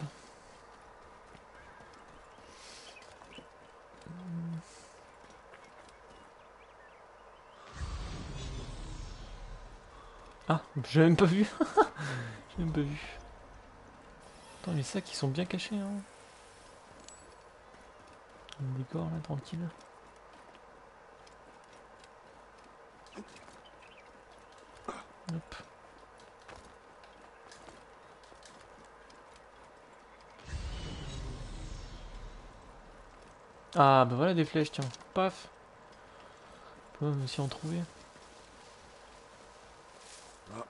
Ah, j'ai même pas vu. J'ai même pas vu. Attends, les sacs ils sont bien cachés. Hein. Le décor là, tranquille. Hop. Ah bah voilà des flèches, tiens. Paf. On peut même aussi en trouver. Hop.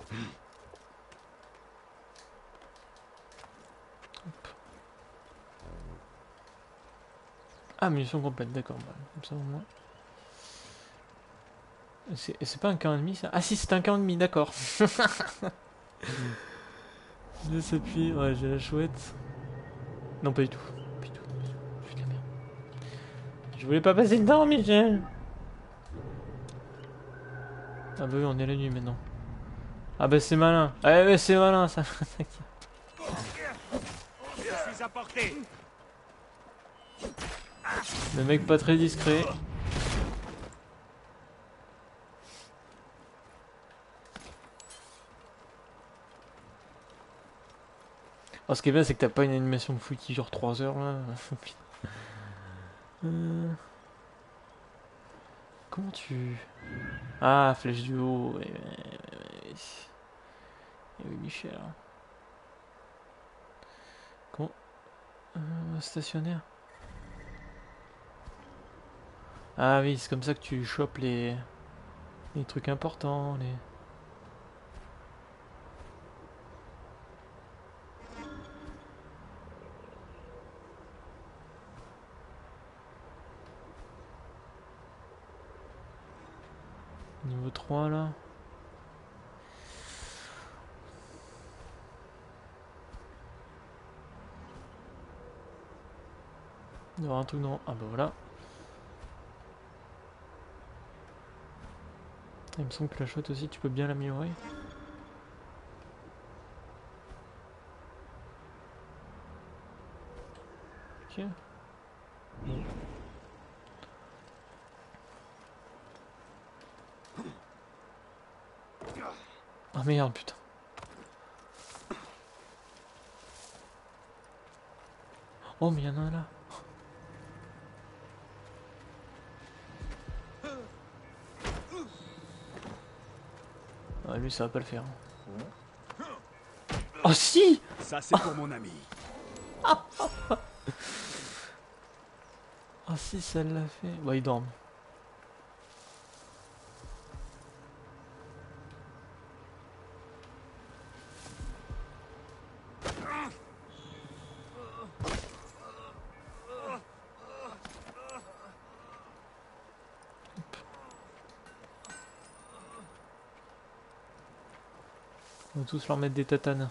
Ah, munitions complètes, d'accord. Bah, comme ça au moins. C'est pas un camp ennemi ça? Ah si, c'est un camp ennemi, d'accord. Je s'appuie, ouais, j'ai la chouette. Non, pas du tout. Pas du tout. Je fais de la merde. Je voulais pas passer dedans, Michel. Ah bah oui, on est la nuit maintenant. Ah bah c'est malin. Ah bah c'est malin ça. Je suis à portée. Le mec pas très discret. Oh, ce qui est bien, c'est que t'as pas une animation de fou qui dure trois heures là. euh... Comment tu... Ah, flèche du haut. Ouais, ouais, ouais, ouais. Et oui, Michel. Comment... Euh, stationnaire. Ah oui, c'est comme ça que tu chopes les... les trucs importants, les... Niveau trois là. Il doit y avoir un truc dans... Ah bah voilà. Il me semble que la chouette aussi, tu peux bien l'améliorer. Ok. Bon. Ah merde, putain. Oh, mais il y en a un là. Ah, lui, ça va pas le faire. Oh, si! Ça, c'est pour mon ami. Ah, oh, si, ça l'a fait. Bah, il dort. On va tous leur mettre des tatanes.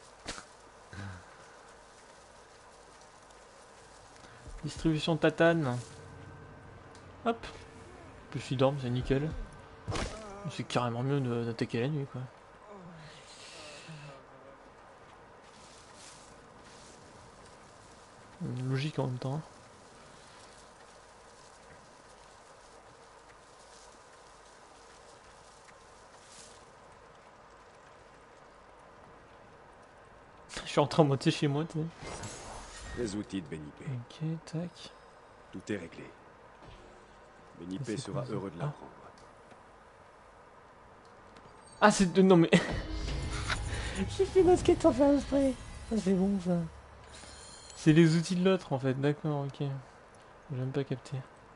Distribution tatane. Hop. Plus ils dorment, c'est nickel. C'est carrément mieux d'attaquer la nuit, quoi. Logique en même temps. Je suis en train de monter chez moi, tu sais. Les outils de Bénipé. Ok, tac. Tout est réglé. Benipé sera heureux de l'apprendre. Ah, c'est de... Non, mais... J'ai fait ma skate sans faire exprès. Ça, c'est bon, ça. C'est les outils de l'autre, en fait. D'accord, ok. J'ai même pas capté.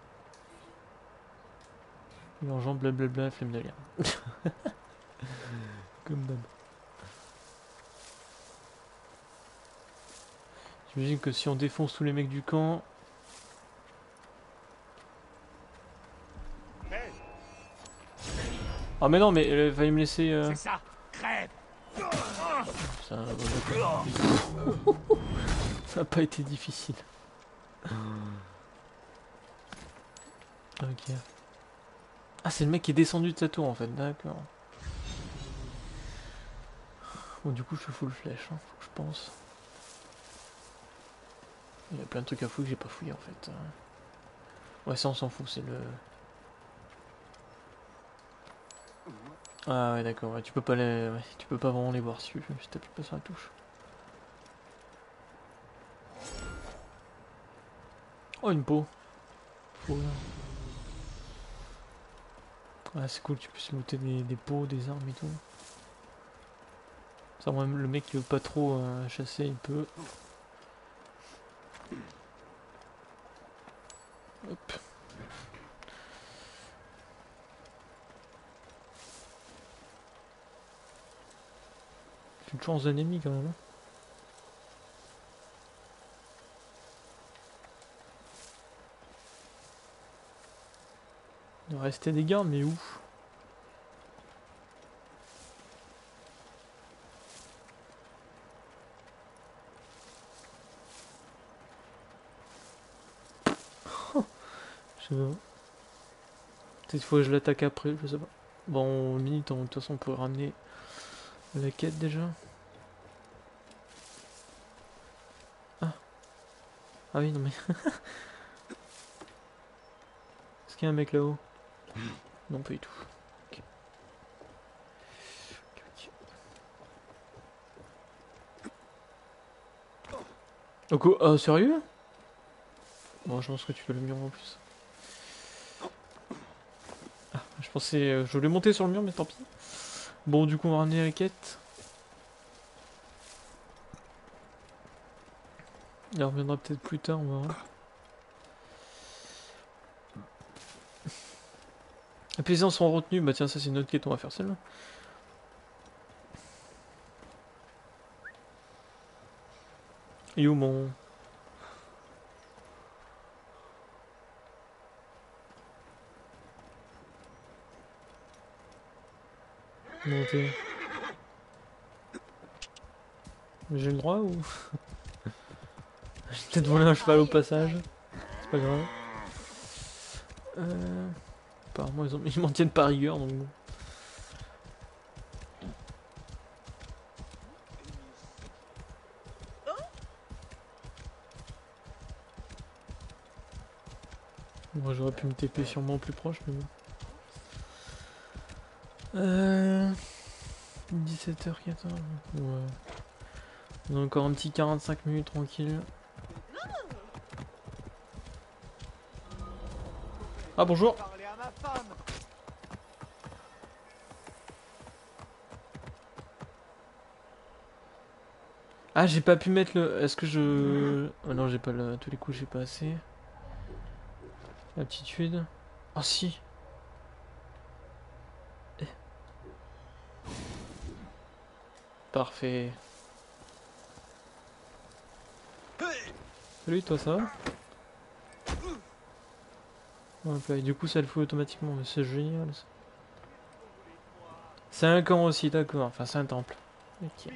Urgent, blablabla, flemme de guerre. Comme d'hab. J'imagine que si on défonce tous les mecs du camp... Ah mais non, mais il fallait me laisser... Euh... C'est ça, crève. Ça, ça a pas été difficile. Ok. Ah, c'est le mec qui est descendu de sa tour en fait, d'accord. Bon, du coup, je suis full flèche, hein, faut que je pense. Il y a plein de trucs à fouiller que j'ai pas fouillé en fait. Ouais, ça on s'en fout, c'est le... Ah ouais, d'accord, ouais, tu peux pas les... ouais, tu peux pas vraiment les voir si tu si t'appuies pas sur la touche. Oh, une peau. Faut... Ah, c'est cool, tu peux se looter des, des pots, des armes et tout. Ça, même le mec qui veut pas trop euh, chasser, il peut. Hop. C'est une chance d'ennemi quand même. Hein. Il doit rester des gardes, mais où? Je sais pas. Peut-être faut que je l'attaque après, je sais pas. Bon, limite, de toute façon, on peut ramener la quête déjà. Ah. Ah oui, non mais... Est-ce qu'il y a un mec là-haut? Non, pas du tout. Okay. Okay, okay. Donc, oh, euh, sérieux? Bon, je pense que tu peux le mur en plus. Ah, je pensais... Euh, je voulais monter sur le mur, mais tant pis. Bon, du coup, on va ramener la quête. Il reviendra peut-être plus tard, on va voir. Les paysans sont retenus. Bah tiens, ça c'est une autre quête, on va faire celle-là. Et où mon... Monter. Mais j'ai le droit ou... J'ai peut-être volé un cheval au passage. C'est pas grave. Euh... Apparemment ils, ont... ils m'en tiennent pas rigueur donc bon. Moi j'aurais pu me T P sûrement plus proche mais bon. Euh... dix-sept heures quatorze. Ouais. On a encore un petit quarante-cinq minutes tranquille. Ah bonjour. Ah j'ai pas pu mettre le... Est-ce que je... Oh non j'ai pas le... Tous les coups j'ai pas assez. Aptitude. Oh si. Eh. Parfait. Salut toi ça va? Ouais, du coup ça le fout automatiquement, c'est génial ça. C'est un camp aussi, d'accord, enfin c'est un temple. Ok.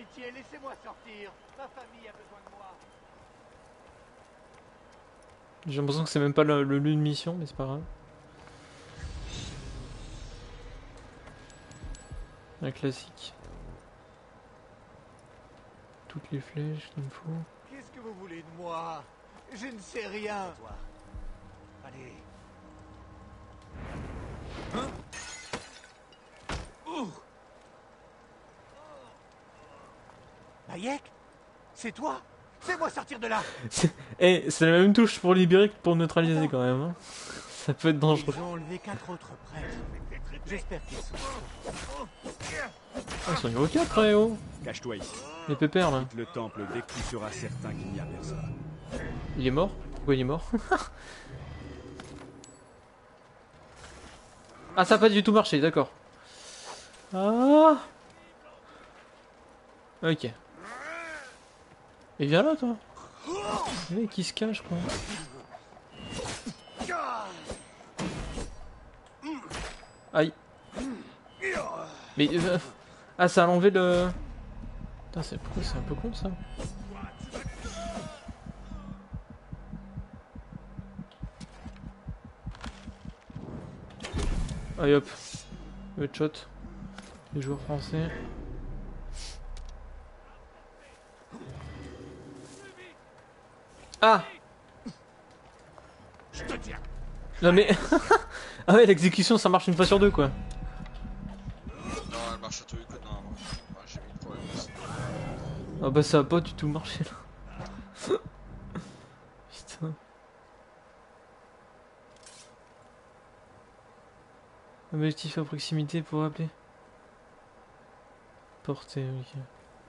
J'ai l'impression que c'est même pas le, le lieu de mission, mais c'est pas grave. Un classique. Toutes les flèches qu'il me faut. Qu'est-ce que vous voulez de moi? Je ne sais rien. Toi. Allez. Hein? Ouh. Bayek? C'est toi? Fais-moi sortir de là. Eh, c'est la même touche pour libérer que pour neutraliser quand même. Hein. Ça peut être dangereux. Ils ont enlevé quatre autres prêtres. J'espère qu'ils sont... Ah, ils sont niveau quatre, eh oh. Cache-toi ici. Les pépères, là. Quitte le temple dès que tu seras certain qu'il n'y a personne. Il est mort? Pourquoi il est mort? Ah, ça a pas du tout marché, d'accord. Ah. Ok. Et viens là, toi. Le mec qui se cache, quoi. Aïe. Mais... Euh... Ah, ça a enlevé le... Putain, c'est pourquoi c'est un peu con, ça. Allez hop. Le shot. Les joueurs français. Ah. Non mais... Ah ouais, l'exécution ça marche une fois sur deux quoi. Non, elle marche à tous les coups, non, non. Ouais, j'ai mis le problème aussi. Ah bah ça a pas du tout marché là. Putain. Objectif à proximité pour appeler. Portée, ok.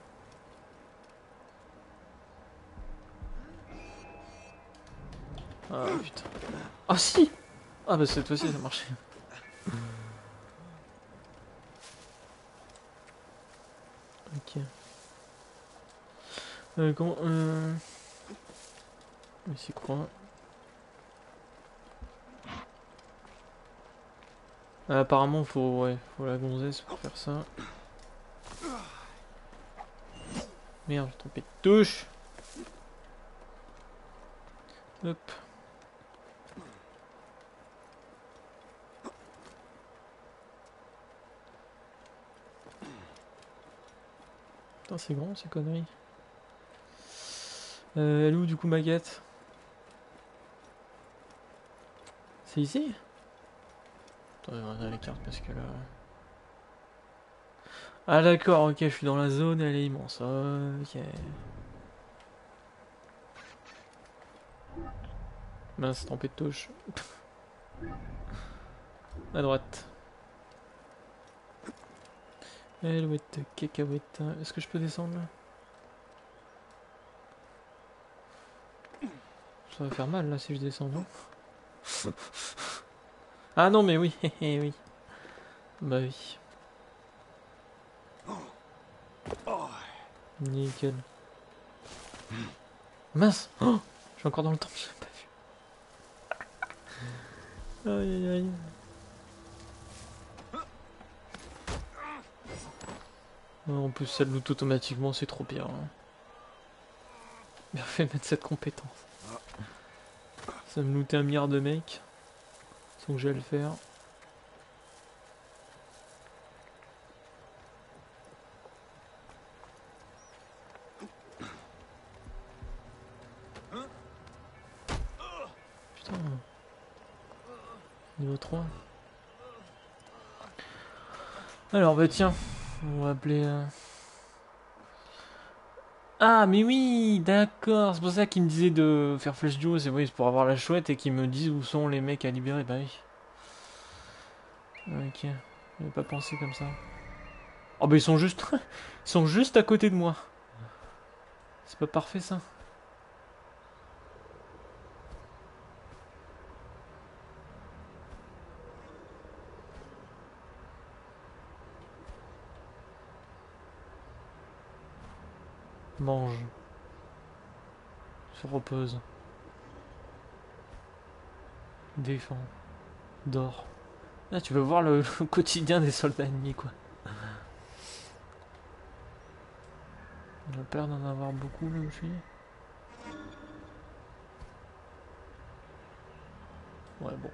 Ah putain. Ah si. Ah bah cette fois-ci ça a marché. Ok. Euh, comment... Euh... Ici quoi? Ah, apparemment faut... Ouais, faut la gonzesse pour faire ça. Merde, j'ai trompé de touche. Hop. Putain, c'est grand ces conneries. Euh, elle est où du coup ma guette? C'est ici? Attends, je vais regarder la carte parce que là... Ah d'accord, ok, je suis dans la zone, elle est immense. Ok. Mince, trompé de touche. À droite. Alouette, cacahuète. Est-ce que je peux descendre là? Ça va faire mal là si je descends, non? Ah non mais oui, oui. Bah oui. Nickel. Mince, oh, je suis encore dans le temps, je l'ai pas vu. Aïe aïe aïe. En plus ça loot automatiquement, c'est trop pire. Hein. Bien fait de mettre cette compétence. Ça me lootait un milliard de mecs. Sans que j'allais le faire. Putain. Niveau trois. Alors bah tiens, on va appeler... Euh... Ah mais oui, d'accord, c'est pour ça qu'il me disait de faire Flash Duo, c'est vrai, c'est pour avoir la chouette et qu'ils me disent où sont les mecs à libérer, bah oui. Ok, j'avais pas pensé comme ça. Oh bah ils sont juste... ils sont juste à côté de moi. C'est pas parfait ça? Mange. Se repose. Défends. Dors. Là tu veux voir le, le quotidien des soldats ennemis quoi. On a peur d'en avoir beaucoup là où je suis. Ouais bon.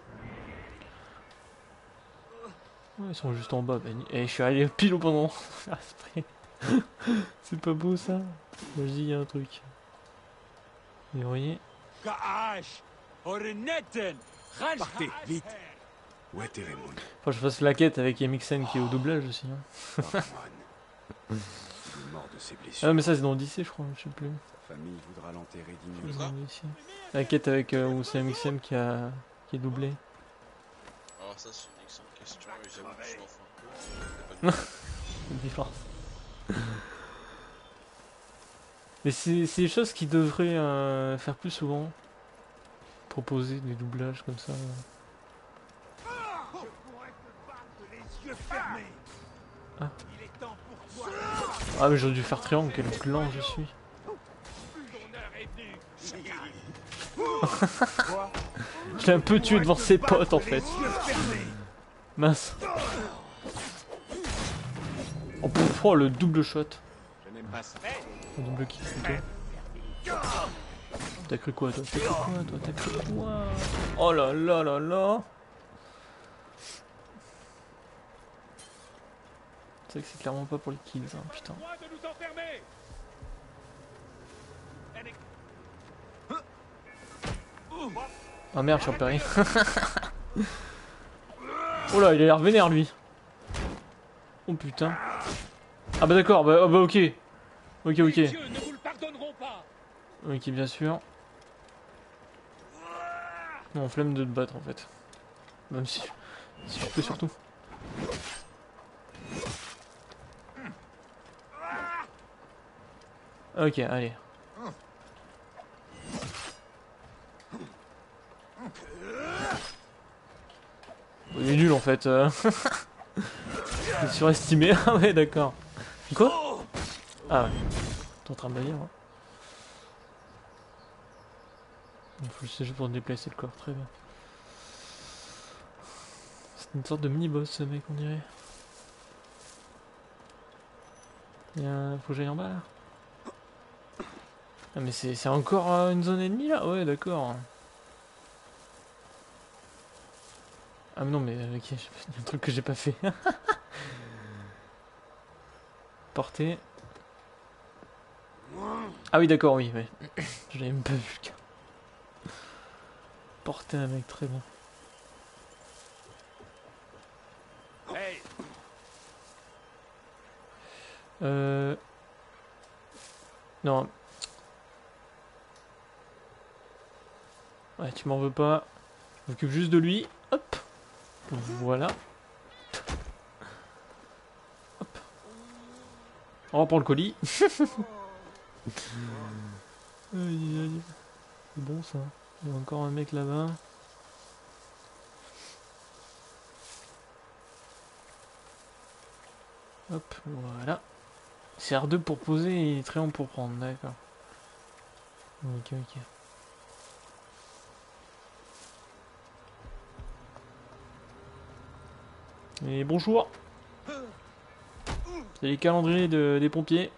Ouais, ils sont juste en bas. Ben... Et je suis arrivé pile au bon moment. C'est pas beau ça. Moi je dis il y a un truc. Mais vous voyez. Partez, vite. Où est Térémoun? Faut que je fasse la quête avec M X M qui est au doublage aussi. Hein. Il est mort de ses blessures. Ah mais ça c'est dans Odyssey je crois, je sais plus. Sa famille voudra l'enterrer dignement. La quête avec euh, où c'est M X M qui a qui est doublé? Alors ça c'est une excellente question et j'avoue que je m'en fous un peu. Une différence. Mais c'est des choses qui devraient euh, faire plus souvent. Proposer des doublages comme ça. Ah. Ah mais j'aurais dû faire triangle, quel lent je suis. Je l'ai un peu tué devant ses potes en fait. Mince. Oh pourquoi le double shot? Le double kick plutôt. T'as cru quoi toi? T'as cru quoi toi? T'as cru quoi? Oh là là là là. C'est vrai que c'est clairement pas pour les kills, hein, putain. Ah merde, je suis repéré. Oh là, il a l'air vénère lui. Oh putain. Ah bah d'accord, bah, bah ok. Ok, ok. Ok, bien sûr. Non, flemme de te battre en fait. Même si, si je peux surtout. Ok, allez. Il est nul en fait. Euh... Il est surestimé. Ah ouais, d'accord. Quoi? Ah ouais. T'es en train de me dire. Hein. Il faut juste juste pour déplacer le corps, très bien. C'est une sorte de mini-boss ce mec, on dirait. Il y a... Faut que j'aille en bas là. Ah mais c'est encore euh, une zone ennemie là? Ouais, d'accord. Ah mais non mais ok, il y a un truc que j'ai pas fait. Porter. Ah oui d'accord, oui, oui. Je l'avais même pas vu le cas. Porter un mec, très bien. Euh... Non. Ouais, tu m'en veux pas. Je m'occupe juste de lui. Hop. Voilà. Hop. On reprend le colis. Aïe aïe. C'est bon ça. Il y a encore un mec là-bas. Hop, voilà. C'est R deux pour poser et triangle pour prendre, d'accord. Ok, ok. Et bonjour. C'est les calendriers de, des pompiers.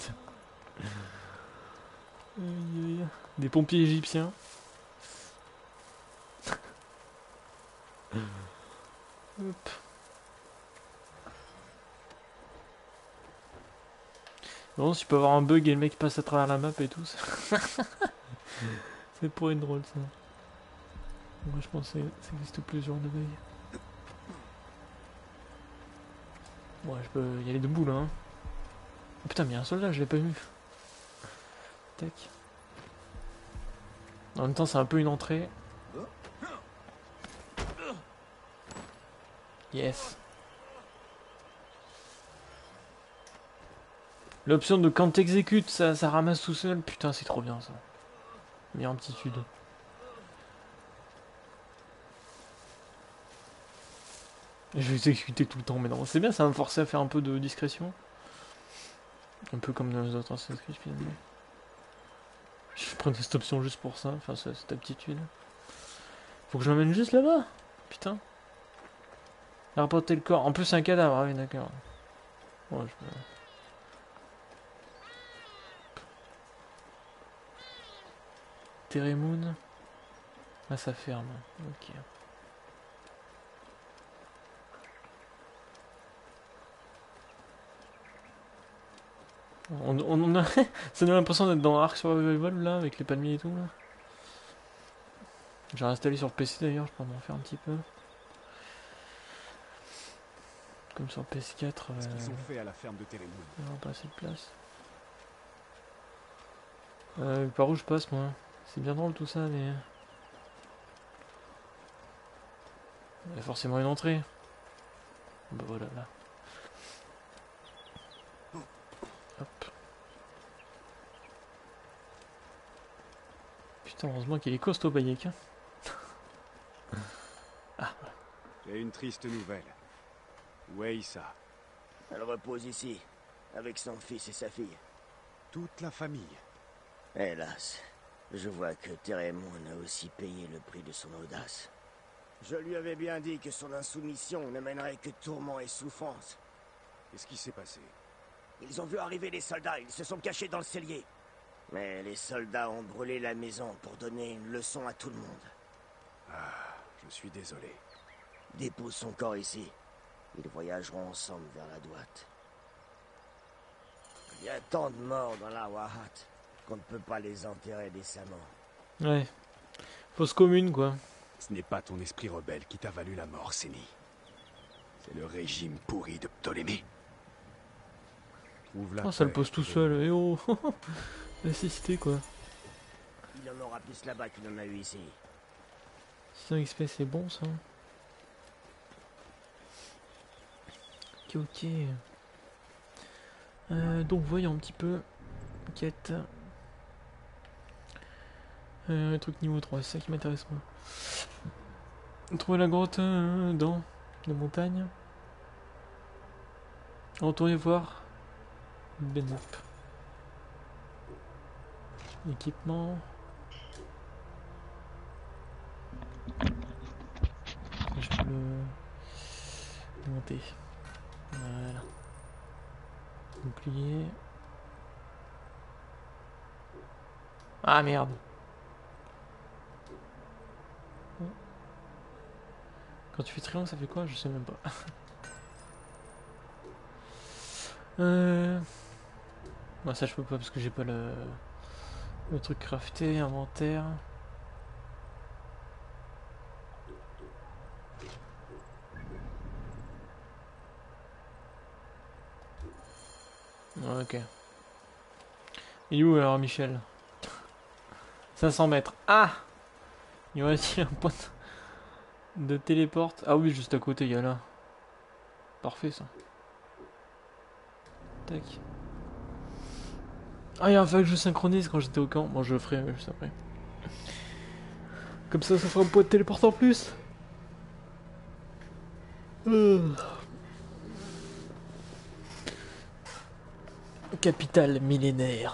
Des pompiers égyptiens. Hop. Bon, si tu peux avoir un bug et le mec passe à travers la map et tout, ça pourrait être drôle ça. Moi je pense que ça existe plusieurs de bugs. Ouais, je peux y aller debout là. Hein. Oh, putain, mais il y a un soldat, je l'ai pas vu. Tac. En même temps, c'est un peu une entrée. Yes. L'option de quand t'exécutes, ça, ça ramasse tout seul. Putain, c'est trop bien ça. Meilleure aptitude. Je vais exécuter tout le temps, mais non. C'est bien, ça va me forcer à faire un peu de discrétion. Un peu comme dans les autres Assassin's Creed finalement. Je prends cette option juste pour ça, enfin cette aptitude. Faut que je l'emmène juste là-bas. Putain. Rapporter le corps. En plus c'est un cadavre, ah oui d'accord. Ouais, je peux... Teremoon. Ah ça ferme. Ok. On, on, on a... Ça donne l'impression d'être dans Ark Survival là, avec les palmiers et tout là. J'ai réinstallé sur P C d'ailleurs, je pourrais m'en faire un petit peu. Comme sur P S quatre. Qu'est-ce euh... qu'ils ont fait à la ferme de Teremoon? Il n'y aura pas assez de place. Euh, par où je passe moi? C'est bien drôle tout ça mais... Il y a forcément une entrée. Bah voilà, là. Hop. Putain, heureusement qu'il est costaud, Bayek. Hein. Ah. J'ai une triste nouvelle. Où est Issa? Elle repose ici, avec son fils et sa fille. Toute la famille. Hélas, je vois que Térémon a aussi payé le prix de son audace. Je lui avais bien dit que son insoumission ne mènerait que tourments et souffrances. Qu'est-ce qui s'est passé? Ils ont vu arriver les soldats, ils se sont cachés dans le cellier. Mais les soldats ont brûlé la maison pour donner une leçon à tout le monde. Ah, je suis désolé. Dépose son corps ici. Ils voyageront ensemble vers la Droite. Il y a tant de morts dans la Wahat qu'on ne peut pas les enterrer décemment. Ouais. Fausse commune, quoi. Ce n'est pas ton esprit rebelle qui t'a valu la mort, Séni. C'est le régime pourri de Ptolémée. Trouve la Oh, ça le paix, pose tout et- seul. Et oh, l'assisté, quoi. Il y en aura plus là-bas qu'il en a eu ici. six cents X P, c'est bon, ça. Ok, ok. Euh, donc, voyons un petit peu. Quête. Euh, truc niveau trois, c'est ça qui m'intéresse, moi. Trouver la grotte euh, dans la montagne. Retourner voir Benep. Équipement. Je peux le monter. Voilà. Bouclier. Ah merde. Quand tu fais triangle, ça fait quoi? Je sais même pas. euh... Bon, ça je peux pas parce que j'ai pas le... le truc crafté, inventaire. Ok. Il est où alors Michel? cinq cents mètres. Ah! Il aurait dit un point de téléporte. Ah oui, juste à côté, il y a là. Parfait ça. Tac. Ah, il y a un fait que je synchronise quand j'étais au camp. Bon, je le ferai juste après. Comme ça, ça fera un point de téléporte en plus. Euh. Capitale millénaire.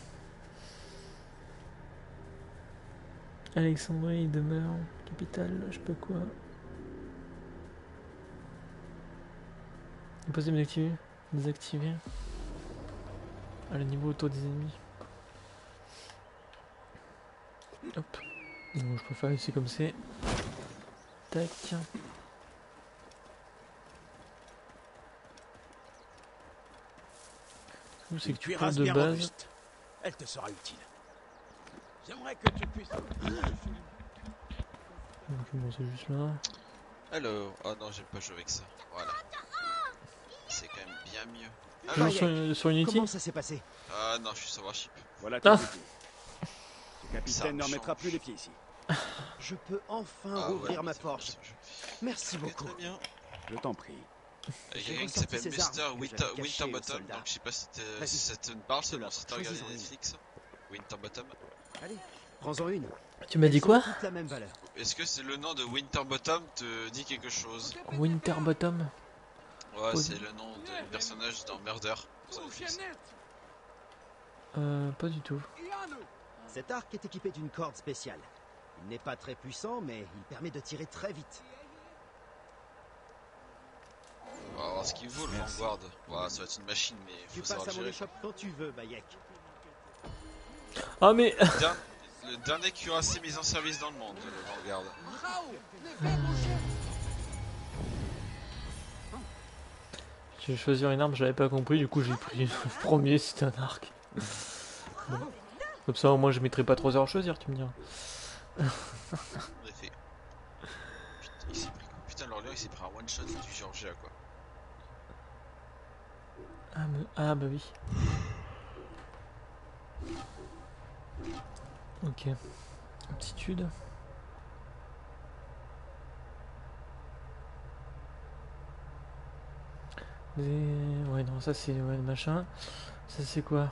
Alexandrie demeure. Capitale, je sais pas quoi. Impossible d'activer. Désactiver. À le niveau autour des ennemis. Hop. Bon, je peux faire ici comme c'est. Tac. C'est que tu cuirasse de bien base. robuste. Elle te sera utile. J'aimerais que tu puisses... Donc bon, c'est juste là. Alors, oh non, j'aime pas jouer avec ça. Voilà. C'est quand même bien mieux. Toujours Alors, sur, sur Unity. Comment ça s'est passé? ah non, je suis sur Warship. Voilà Ah. tout. Ce capitaine ne remettra plus les pieds ici. Je peux enfin Ah rouvrir ouais, ma c'est forge. bon, je- Merci Très, beaucoup. Très bien. Je t'en prie. Il y a J'ai quelqu'un qui ressorti s'appelle ces armes Mister que Winter, j'avais cachées aux Winterbottom, soldats. donc je sais pas si, te- Vas-y. si ça te parle, c'est Ceux-là, si t'as regardé choisis-en une. Netflix. Winterbottom. Allez, prends-en une. Tu m'as dit Elles quoi? ont toutes la même valeur. Est-ce que c'est le nom de Winterbottom te dit quelque chose? Winterbottom. Ouais, Oui. c'est le nom du personnage dans Murder. sur Netflix. Euh, pas du tout. Cet arc est équipé d'une corde spéciale. Il n'est pas très puissant, mais il permet de tirer très vite. On va voir ce qu'il vaut le Vanguard. Ouais, ça va être une machine, mais Tu faut savoir passes à le mon gérer. échoppe quand tu veux, Bayek. Ah mais... Le der- Le dernier cuirassé mis en service dans le monde, le Vanguard. Je vais choisir une arme, j'avais pas compris, du coup j'ai pris le premier, c'était un arc. Bon. Comme ça au moins je mettrai pas trois heures à choisir, tu me diras. En effet. Putain, il s'est pris, putain l'Orléans il s'est pris un one shot du Georgia quoi. Ah, mais... ah bah oui. Ok. Aptitude. Des... Ouais, non, ça c'est ouais, le machin. Ça c'est quoi?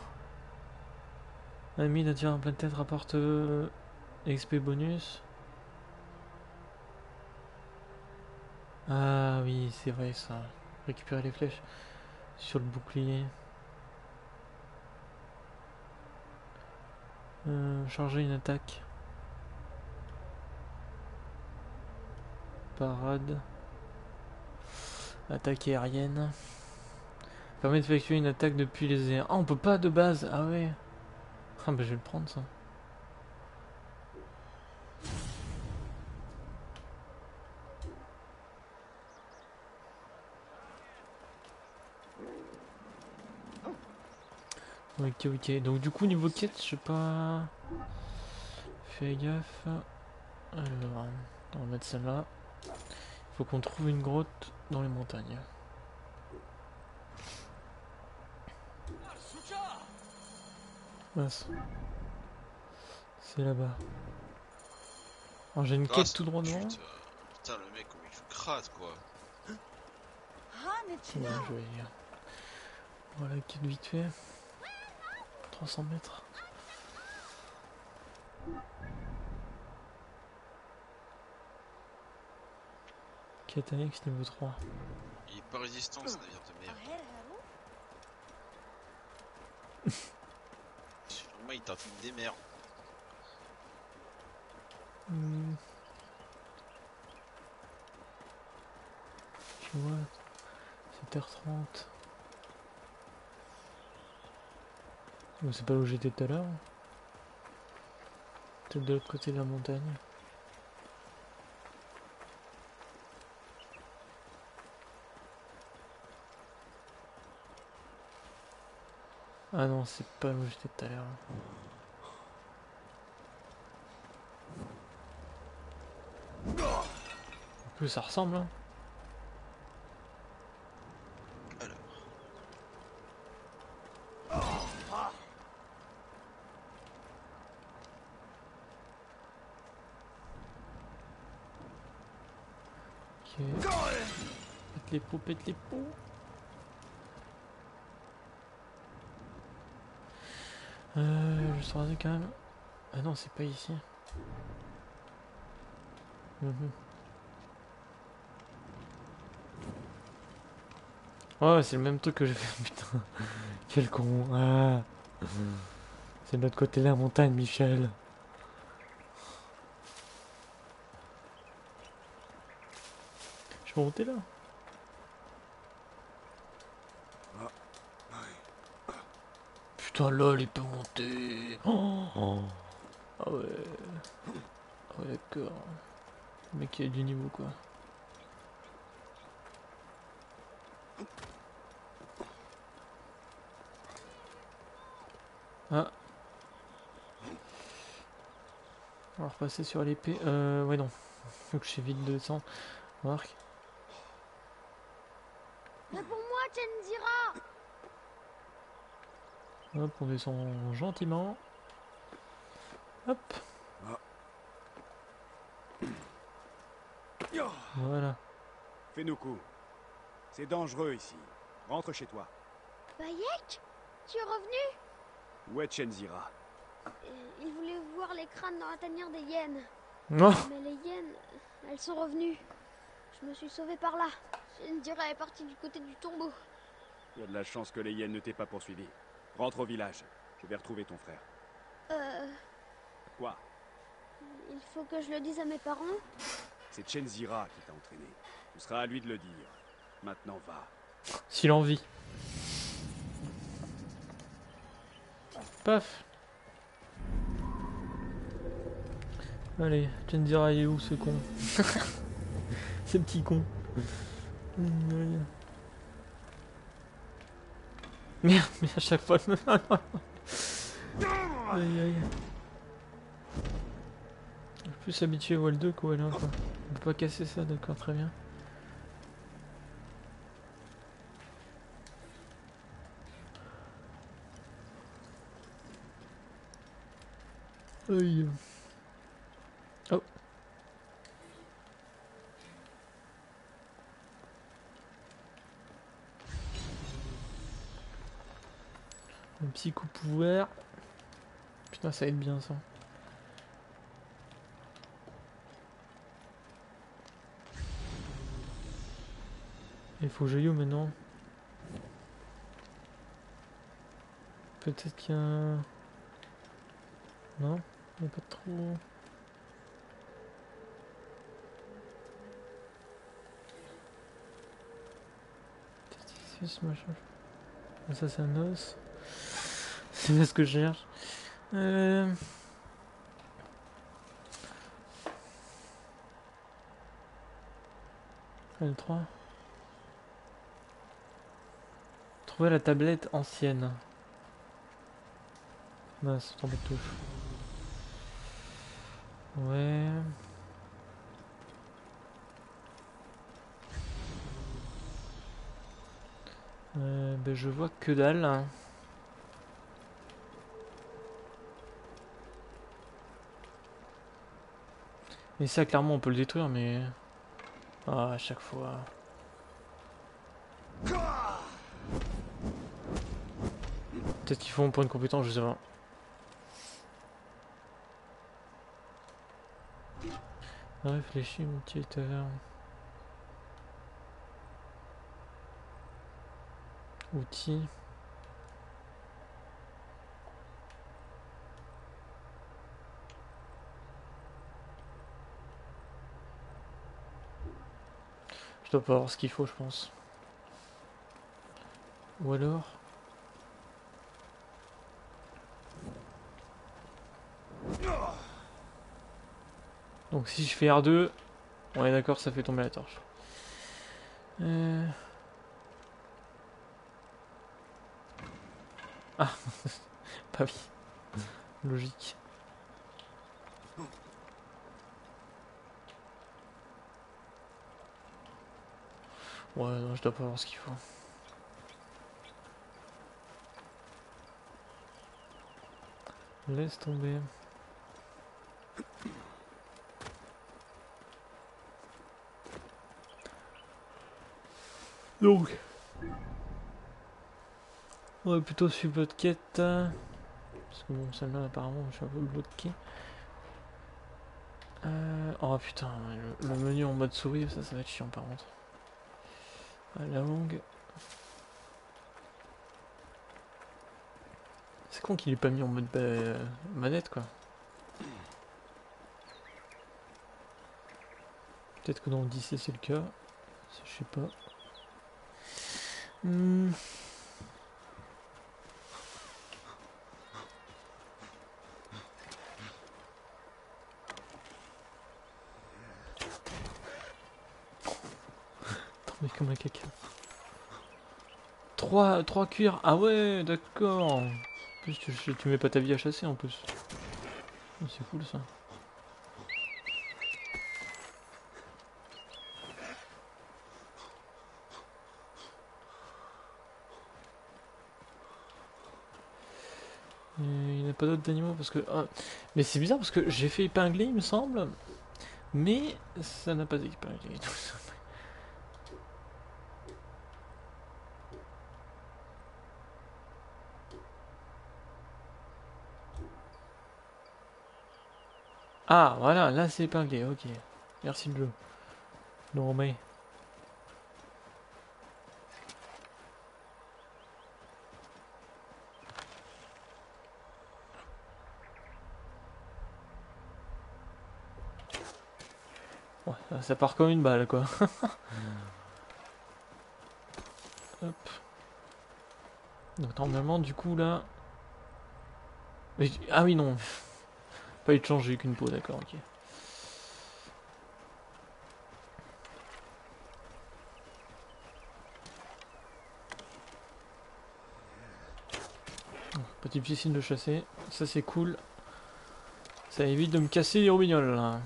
Ami d'attirer en pleine tête rapporte euh, X P bonus. Ah oui, c'est vrai ça. Récupérer les flèches sur le bouclier. Euh, charger une attaque. Parade. Attaque aérienne. Permet d'effectuer une attaque depuis les airs. Ah, on peut pas de base. Ah ouais. Ah bah je vais le prendre ça. Ok, ok. Donc du coup niveau quête, je sais pas. Fais gaffe. Alors, on va mettre celle-là. Il faut qu'on trouve une grotte dans les montagnes. Mince. C'est là-bas. Alors j'ai une Ah, quête tout droit devant. Putain, putain, le mec, comme il joue crade quoi. Ouais, je vais y aller. Voilà, quête vite fait. trois cents mètres. Quête annexe niveau trois. Il est pas résistant ce navire de merde. Sûrement il t'entend des merdes. Hmm. Je vois. sept heures trente. Oh, c'est pas là où j'étais tout à l'heure. Peut-être de l'autre côté de la montagne. Ah non, c'est pas où j'étais tout à l'heure. En plus, ça ressemble. Hein. Alors. Ok. Pète les pots, pète les pots. Euh, je suis rasé quand même. Ah non, c'est pas ici. Mmh. Ouais, c'est le même truc que j'ai fait. Putain, quel con. Ah. C'est de l'autre côté de la montagne, Michel. Je peux monter là. Putain, lol, il peut monter. Oh, oh. Ah ouais. Ah ouais, d'accord. Le mec, il a du niveau, quoi. Ah. On va repasser sur l'épée. Euh, ouais, non. Faut que j'évite de descendre. Marc. Réponds-moi, Chenzira. Hop, on descend gentiment. Hop. Voilà. Fais-nous coup. C'est dangereux ici. Rentre chez toi. Bayek, tu es revenu? Où est Chenzira? Il voulait voir les crânes dans la tanière des hyènes. Oh. Mais les hyènes, elles sont revenues. Je me suis sauvé par là. Chenzira est partie du côté du tombeau. Il y a de la chance que les hyènes ne t'aient pas poursuivi. Rentre au village. Je vais retrouver ton frère. Euh... Quoi? Il faut que je le dise à mes parents? C'est Chenzira qui t'a entraîné. Ce sera à lui de le dire. Maintenant va. S'il en vit. Paf. Allez, Chenzira est où ce con? Ce petit con. Merde, mais à chaque fois. Aïe aïe. Je suis plus s'habituer au Wall deux qu'au Wall un quoi. On peut pas casser ça, d'accord, très bien. Aïe. Oh. Un psycho pouvoir. Putain, ça aide bien ça. Il faut que j'aille où maintenant? Peut-être qu'il y a un... Non, il n'y a pas trop... Peut-être ici ce machin. Ah, ça c'est un os. C'est bien ce que je cherche. Euh... L trois. Trouver la tablette ancienne. Non, c'est tombé de touche. Ouais. Euh, ben je vois que dalle. Hein. Et ça, clairement, on peut le détruire, mais... Ah, à chaque fois... Peut-être qu'ils font pour une compétence, je sais pas. Réfléchis, mon petit taverne. Outils. Je dois pas avoir ce qu'il faut, je pense. Ou alors... Donc si je fais R deux, on est d'accord, ça fait tomber la torche. Euh... Ah, bah oui, logique. Ouais, non, je dois pas avoir ce qu'il faut. Laisse tomber. Donc, on va plutôt suivre votre quête. Parce que bon, celle-là, apparemment, je suis un peu bloqué. Euh... Oh putain, le, le menu en mode souris, ça, ça va être chiant par contre. À la longue. C'est con qu'il ait pas mis en mode bah, manette quoi. Peut-être que dans Odyssey c'est le cas. Ça, je sais pas. Hmm. Tombé comme un caca. trois, trois cuirs. Ah ouais, d'accord. En plus, tu, tu mets pas ta vie à chasser en plus. Oh, c'est cool ça. Il n'y a pas d'autres d'animaux parce que... Ah. Mais c'est bizarre parce que j'ai fait épingler il me semble. Mais ça n'a pas épinglé tout ça. Ah voilà, là c'est épinglé, ok. Merci le jeu. Non mais... Ouais, ça part comme une balle quoi. Hop. Donc normalement du coup là... Mais... Ah oui non. Pas eu de chance, j'ai eu qu'une peau, d'accord, ok. Petite piscine de chasser, ça c'est cool. Ça évite de me casser les roubignoles là.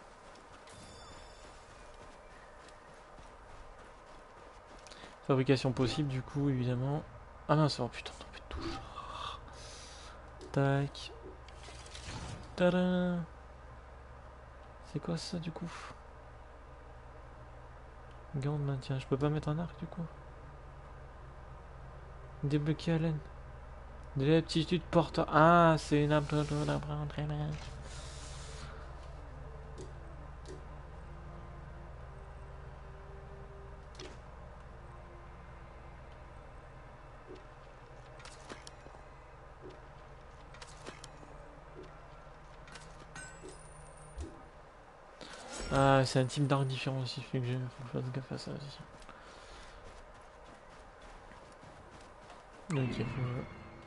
Fabrication possible du coup évidemment. Ah non ça va putain de touche. Tac. Tadam. C'est quoi ça du coup? Gant de maintien, je peux pas mettre un arc du coup? Débloquer à laine. Des aptitudes porte. Ah, c'est une aptitude. Ah, c'est un type d'arc différent aussi, fait que je faut que je fasse gaffe à ça aussi. Ok, faut que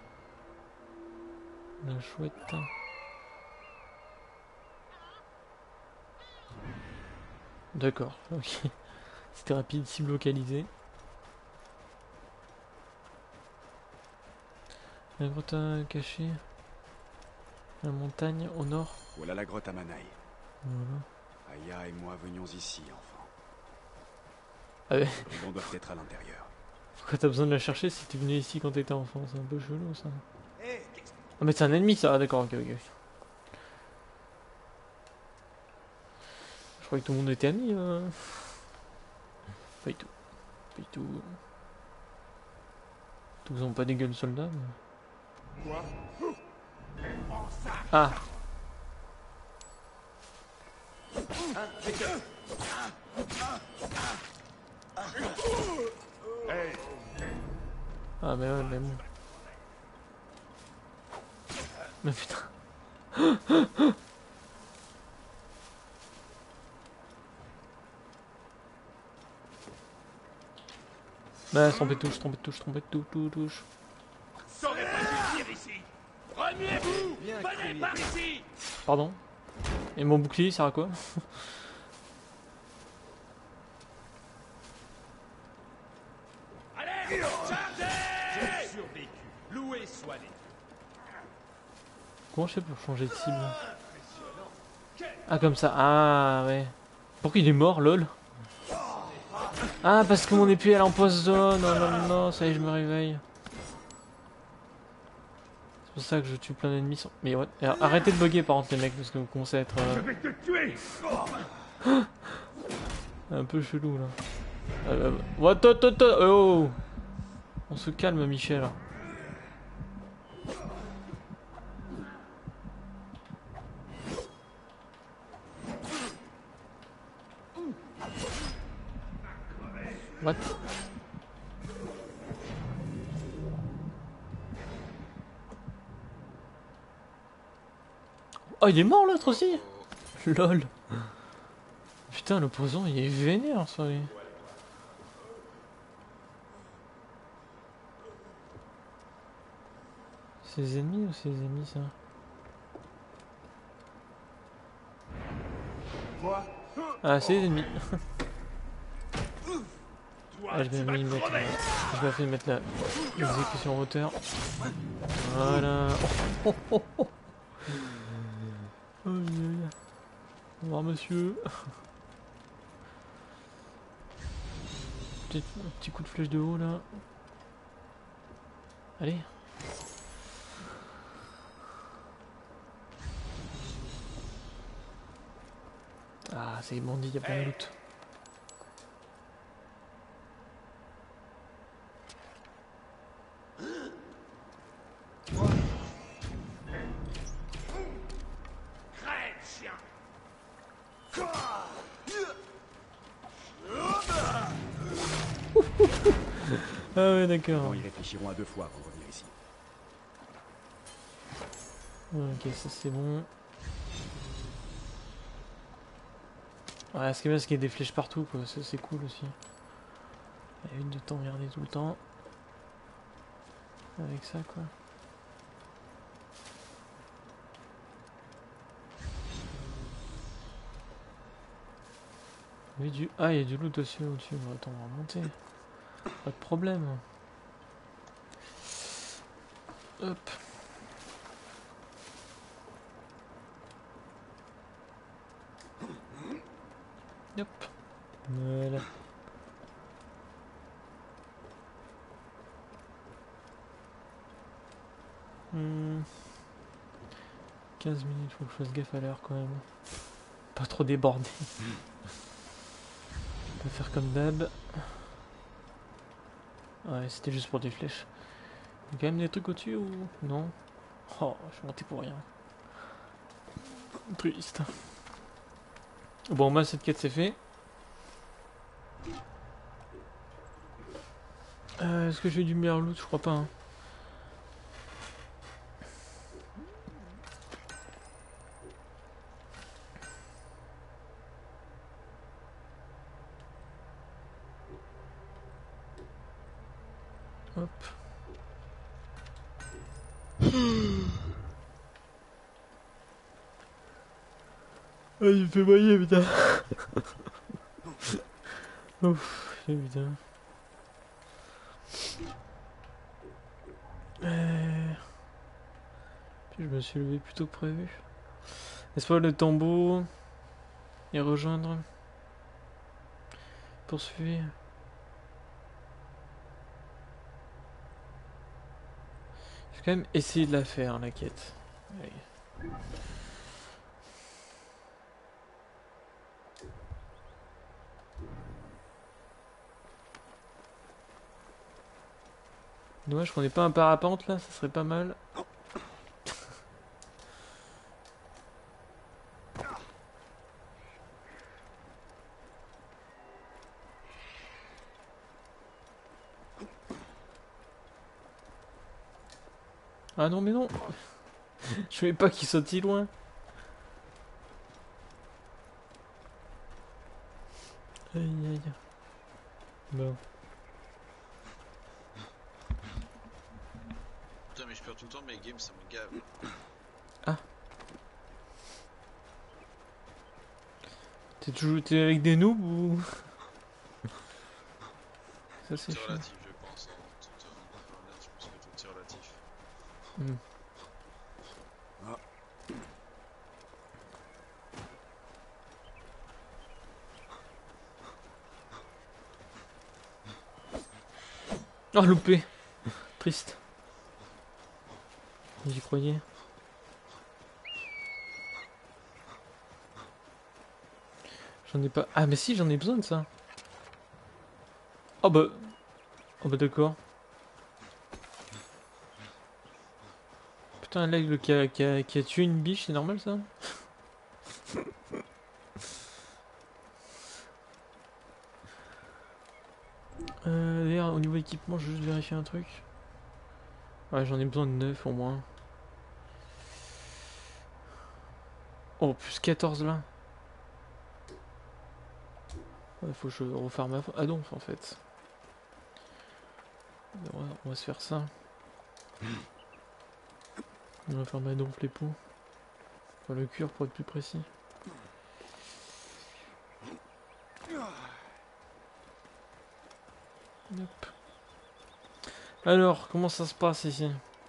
je... La chouette. D'accord, ok. C'était rapide, cible localisée. La grotte cachée. La montagne au nord. Voilà la grotte à Manaï. Voilà. Aya et moi venions ici, enfant. Ah ouais. On doit être à l'intérieur. Pourquoi t'as besoin de la chercher si t'es venu ici quand t'étais enfant? C'est un peu chelou ça. Ah mais c'est un ennemi ça, ah, d'accord, ok, ok. Je croyais que tout le monde était amis. Euh... Pas du tout. Pas du tout. Tous ont pas des gueules soldats. Mais... Ah. Ah mais ouais, mais bon. Mais putain. Bah, se tromper de touche, tromper de touche, tromper de touche, touche, touche. Pardon. Et mon bouclier, ça sert à quoi? Comment je fais pour changer de cible? Ah comme ça, ah ouais. Pourquoi il est mort, lol? Ah parce que mon épée elle empoisonne, oh non non, ça y est je me réveille. C'est pour ça que je tue plein d'ennemis sans... Mais ouais, alors, arrêtez de bugger par contre les mecs parce que vous commencez à être... Euh... Je vais te tuer. Un peu chelou là. Euh, what, what, what, what, oh. On se calme Michel. What? Oh il est mort l'autre aussi. Lol. Putain le poison il est vénère ça lui. C'est ses ennemis ou ses ennemis ça? Ah c'est les ennemis. Ah, je vais me mettre, je vais fait mettre la exécution en hauteur. Voilà. Oh, oh, oh, oh. Oh, yeah. Au revoir monsieur. Petit, un petit coup de flèche de haut là. Allez. Ah c'est bandit, il y a plein de loot. Ah ouais d'accord. Ils réfléchiront à deux fois pour revenir ici. Ok ça c'est bon. Ouais ce qui est bien c'est qu'il y a des flèches partout quoi, ça c'est cool aussi. Il y a une de temps regarder tout le temps. Avec ça quoi. Mais du... Ah il y a du loot aussi au-dessus, attends on va remonter. Pas de problème. Hop. Hop. Voilà. Hmm. quinze minutes, faut que je fasse gaffe à l'heure quand même. Pas trop déborder. On peut faire comme d'hab. Ouais, c'était juste pour des flèches. Il y a quand même des trucs au-dessus ou non? Oh, je suis monté pour rien. Triste. Bon, moi cette quête c'est fait. Euh, Est-ce que j'ai du meilleur loot? Je crois pas. Hein. Hop. Ah, il me fait mailler, putain. Ouf, putain. Euh... Puis je me suis levé plus tôt que prévu. N'est-ce pas le tombeau? Et rejoindre. Poursuivre. Je vais quand même essayer de la faire, la quête. Allez. Dommage qu'on n'ait pas un parapente là, ça serait pas mal. Ah non mais non. Je savais pas qu'il saute si loin. Aïe aïe. Bon. Putain mais je perds tout le temps mes games, ça me gave. Ah. T'es toujours t'es avec des noobs ou... Ça c'est chiant. Relatif je pense, hein. Tout, euh, je pense que tout est relatif. Hmm. Ah. Oh loupé. Triste. J'y croyais. J'en ai pas... Ah mais si, j'en ai besoin de ça. Oh bah... Oh bah d'accord. Putain, l'aigle qui a, qui, a, qui a tué une biche, c'est normal ça? Euh, d'ailleurs, au niveau équipement, je vais juste vérifier un truc. Ouais, j'en ai besoin de neuf au moins. Oh, plus quatorze là. Ouais, faut que je refaire ma... Ah non, en fait. Ouais, on va se faire ça. On va faire ma donf les poux. Enfin, le cuir pour être plus précis. Hop. Alors, comment ça se passe ici?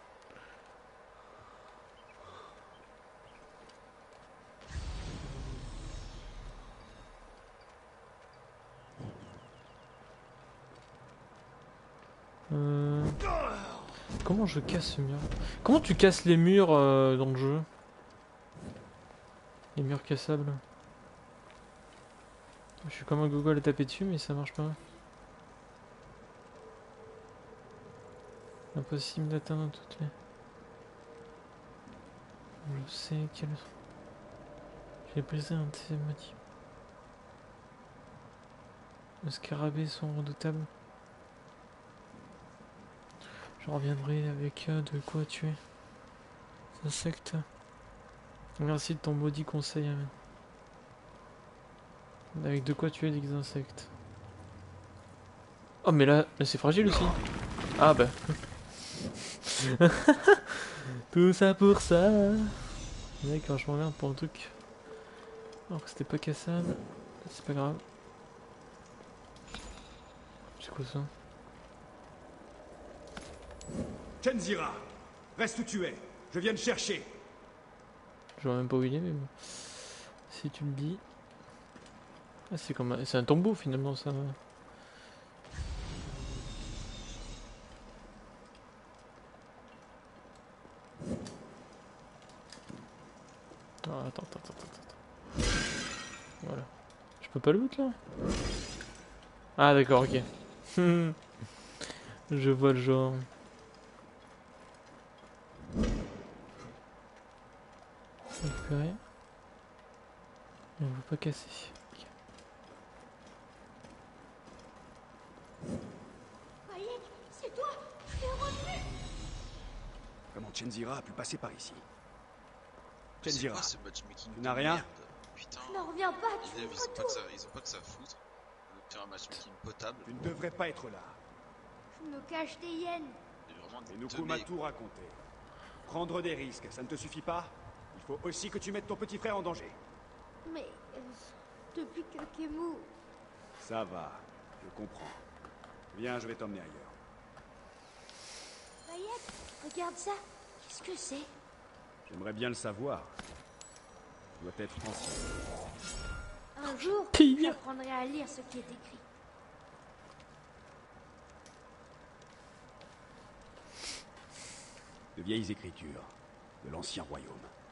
Euh... Comment je casse ce mur? Comment tu casses les murs euh, dans le jeu? Les murs cassables. Je suis comme un gogol à taper dessus mais ça marche pas. Impossible d'atteindre toutes les... Je sais quel... J'ai brisé un de ces motifs. Les scarabées sont redoutables. Je reviendrai avec euh, de quoi tuer. Insectes. Merci de ton maudit conseil. Amen. Avec de quoi tuer des insectes. Oh mais là, là c'est fragile aussi. Ah bah. Tout ça pour ça. D'accord, je m'emmerde pour un truc. Alors que c'était pas cassable. C'est pas grave. C'est quoi ça? Chenzira, reste où tu es. Je viens de chercher. Je vois même pas où il est, mais bon. Si tu le dis. Ah, c'est comme un... c'est un tombeau finalement ça. Ah, attends, attends, attends, attends. Voilà. Je peux pas le loot là? Ah d'accord, ok. Je vois le genre. récupérer. Et on veut pas casser. Okay. Bayek, c'est toi! Je t'ai revu! Comment Chenzira a pu passer par ici? C'est Chenzira, quoi ce matchmaking tu de n'as rien? merde? Putain. Je n'en reviens pas, tu Ils, fais ils, ont pas pas tout! que ça, ils ont pas que ça à foutre. D'obtenir un matchmaking potable. Tu ne devrais pas être là. Je me cache des hyènes. C'est vraiment Et des Nuku teubés, m'a quoi. tout raconté. Prendre des risques, ça ne te suffit pas? Il faut aussi que tu mettes ton petit frère en danger. Mais euh, depuis que Kemu... Ça va, je comprends. Viens, je vais t'emmener ailleurs. Bayek, regarde ça. Qu'est-ce que c'est? J'aimerais bien le savoir. Ça doit être ancien. Un jour, Pire. j'apprendrai à lire ce qui est écrit. De vieilles écritures de l'ancien royaume.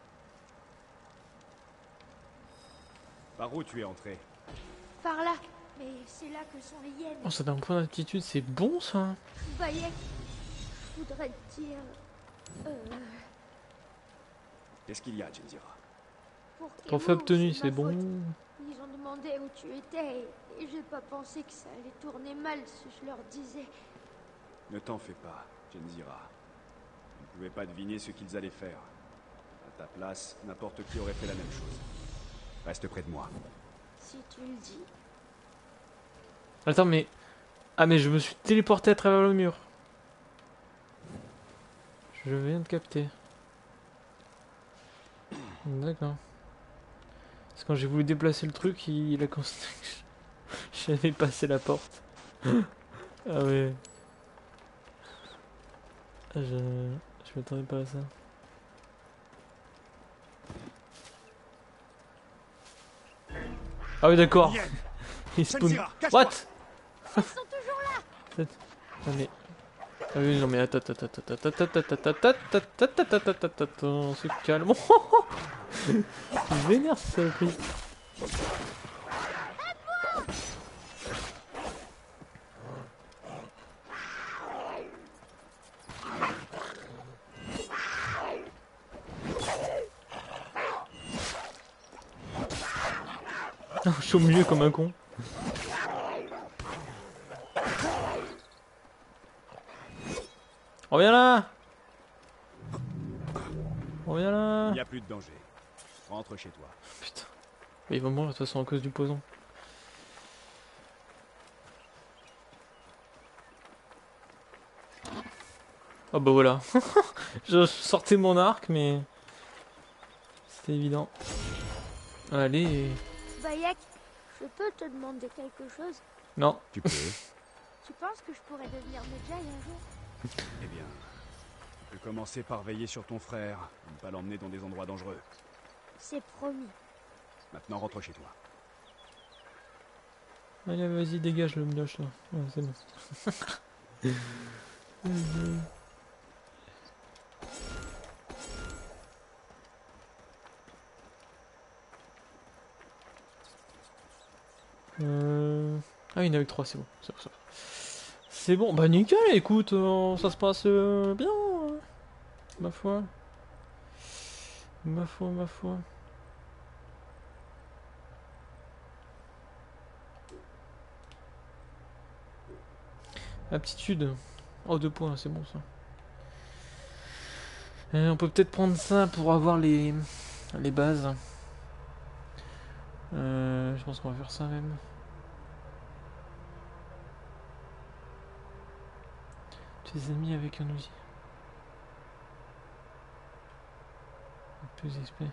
Par où tu es entré? Par là. Mais c'est là que sont les hyènes. Oh, ça donne un point d'aptitude, c'est bon ça. Bayek, je voudrais te dire... Euh, Qu'est-ce qu'il y a, Chenzira? pour Trophée Kemu, obtenu, c'est c'est ma bon. faute. Ils ont demandé où tu étais et, et j'ai pas pensé que ça allait tourner mal si je leur disais. Ne t'en fais pas, Chenzira. Tu ne pouvais pas deviner ce qu'ils allaient faire. À ta place, n'importe qui aurait fait la même chose. Reste près de moi. Si tu le dis. Attends, mais... Ah, mais je me suis téléporté à travers le mur. Je viens de capter. D'accord. Parce que quand j'ai voulu déplacer le truc, il, il a constaté que j'avais passé la porte. Ah ouais. Je... Je m'attendais pas à ça. Ah oui, d'accord. Il spawn. What? Ils sont toujours là. Non mais... Ah oui, non mais attends, attends, attends, attends, attends, attends, attends, attends, attends, attends, attends, attends, attends, on se calme. Je m'énerve ça pris. Je suis au milieu comme un con. Reviens là! Reviens là! Il n'y a plus de danger. Rentre chez toi. Putain. Mais il va mourir de toute façon à cause du poison. Oh bah voilà. Je sortais mon arc mais... C'était évident. Allez. Bayek, je peux te demander quelque chose? Non. Tu peux. Tu penses que je pourrais devenir Medjay un jour? Eh bien, tu peux commencer par veiller sur ton frère, ne pas l'emmener dans des endroits dangereux. C'est promis. Maintenant, rentre chez toi. Allez, vas-y, dégage le mioche là. Ouais, c'est bon. euh... Ah, il y en a eu trois, c'est bon. C'est bon, c'est bon. C'est bon, bah nickel, écoute, euh, ça se passe euh, bien. Hein. Ma foi. Ma foi, ma foi. Aptitude. Oh, deux points, c'est bon ça. Et on peut peut-être prendre ça pour avoir les, les bases. Euh, je pense qu'on va faire ça même. Tes amis avec un outil. Plus d'X P.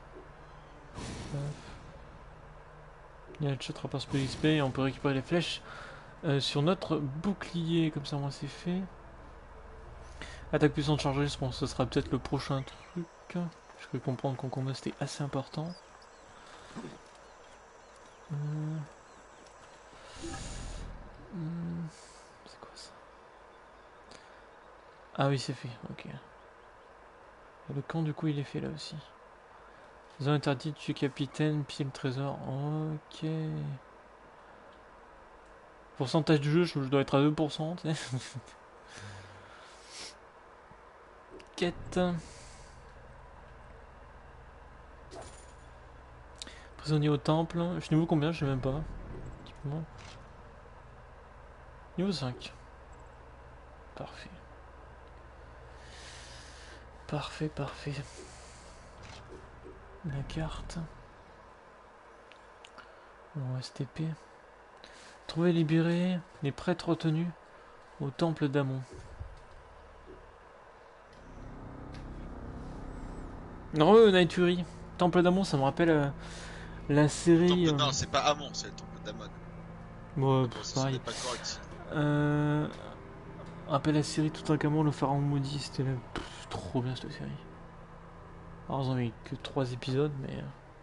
Il y a le chat rapporte plus d'X P et on peut récupérer les flèches euh, sur notre bouclier. Comme ça, moi, c'est fait. Attaque puissante chargée, je pense que ce sera peut-être le prochain truc. Je peux comprendre qu'en combat c'était assez important. Euh... Hmm. C'est quoi ça? Ah oui, c'est fait, ok. Le camp, du coup, il est fait là aussi. Zone interdite, tuer capitaine, piller le trésor. Ok. Pourcentage du jeu, je dois être à deux pour cent. Quête. Prisonnier au temple. Je suis niveau combien? Je sais même pas. Équipement. Niveau cinq. Parfait. Parfait, parfait. La carte. Bon, S T P. Trouver et libérer les prêtres retenus au temple d'Amon. Non, euh, Night Fury. Temple d'Amon, ça me rappelle euh, la série. Temple, euh... Non, c'est pas Amon, c'est le temple d'Amon. Bon, Bon, c'est ça, pareil. Pas correct. Euh... Rappelle la série Toutankhamon, le pharaon maudit, c'était là... Pff, trop bien cette série. Alors ils ont eu que trois épisodes, mais...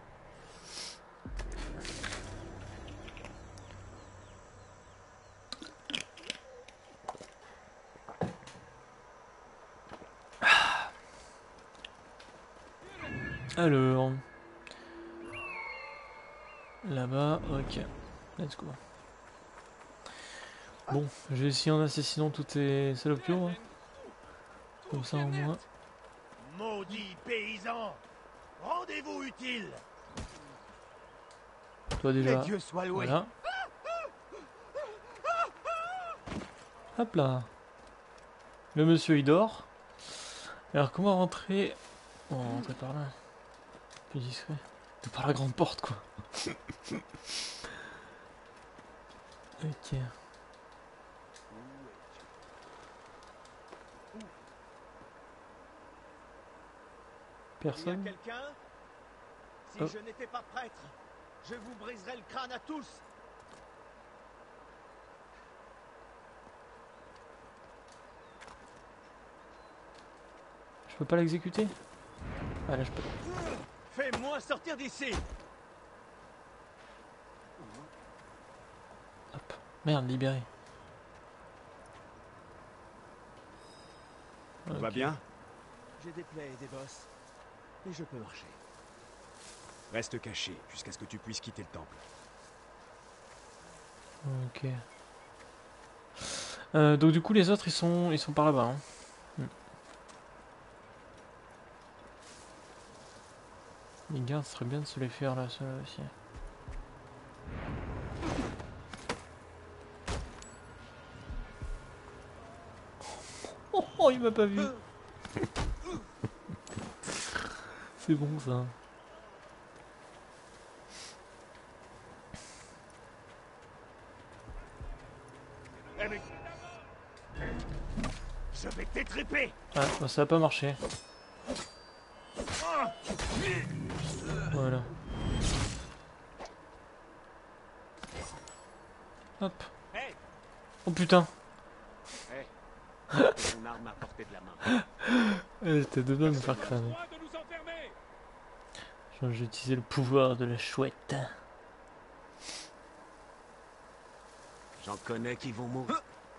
Alors... Là-bas, ok. Let's go. Bon, je vais essayer en assassinant toutes ces salopios. Hein. Comme ça au moins. Maudit paysan, rendez-vous utile. Toi déjà. Que Dieu soit loué. Voilà. Hop là. Le monsieur il dort. Alors comment rentrer? On va rentrer par là. Plus discret. De par la grande porte quoi. Ok. Personne. Il y a quelqu'un? Si Oh. je n'étais pas prêtre, je vous briserais le crâne à tous. Je peux pas l'exécuter? Ah là je peux. Fais-moi sortir d'ici. Hop. Merde, libéré. Tout va bien? J'ai des plaies et des bosses. Et je peux marcher. Reste caché jusqu'à ce que tu puisses quitter le temple. Ok. Euh, donc du coup les autres ils sont ils sont par là-bas. Hein. Hmm. Les gardes, ce serait bien de se les faire là, ça aussi. Oh, oh il m'a pas vu. C'est bon ça. Je vais t'étriper. Ah, bah, ça a pas marché. Voilà. Hop. Oh putain. Hey. Mon arme à portée de la main. J'étais de doigts de me faire cramer. J'ai utilisé le pouvoir de la chouette. J'en connais qui vont mourir.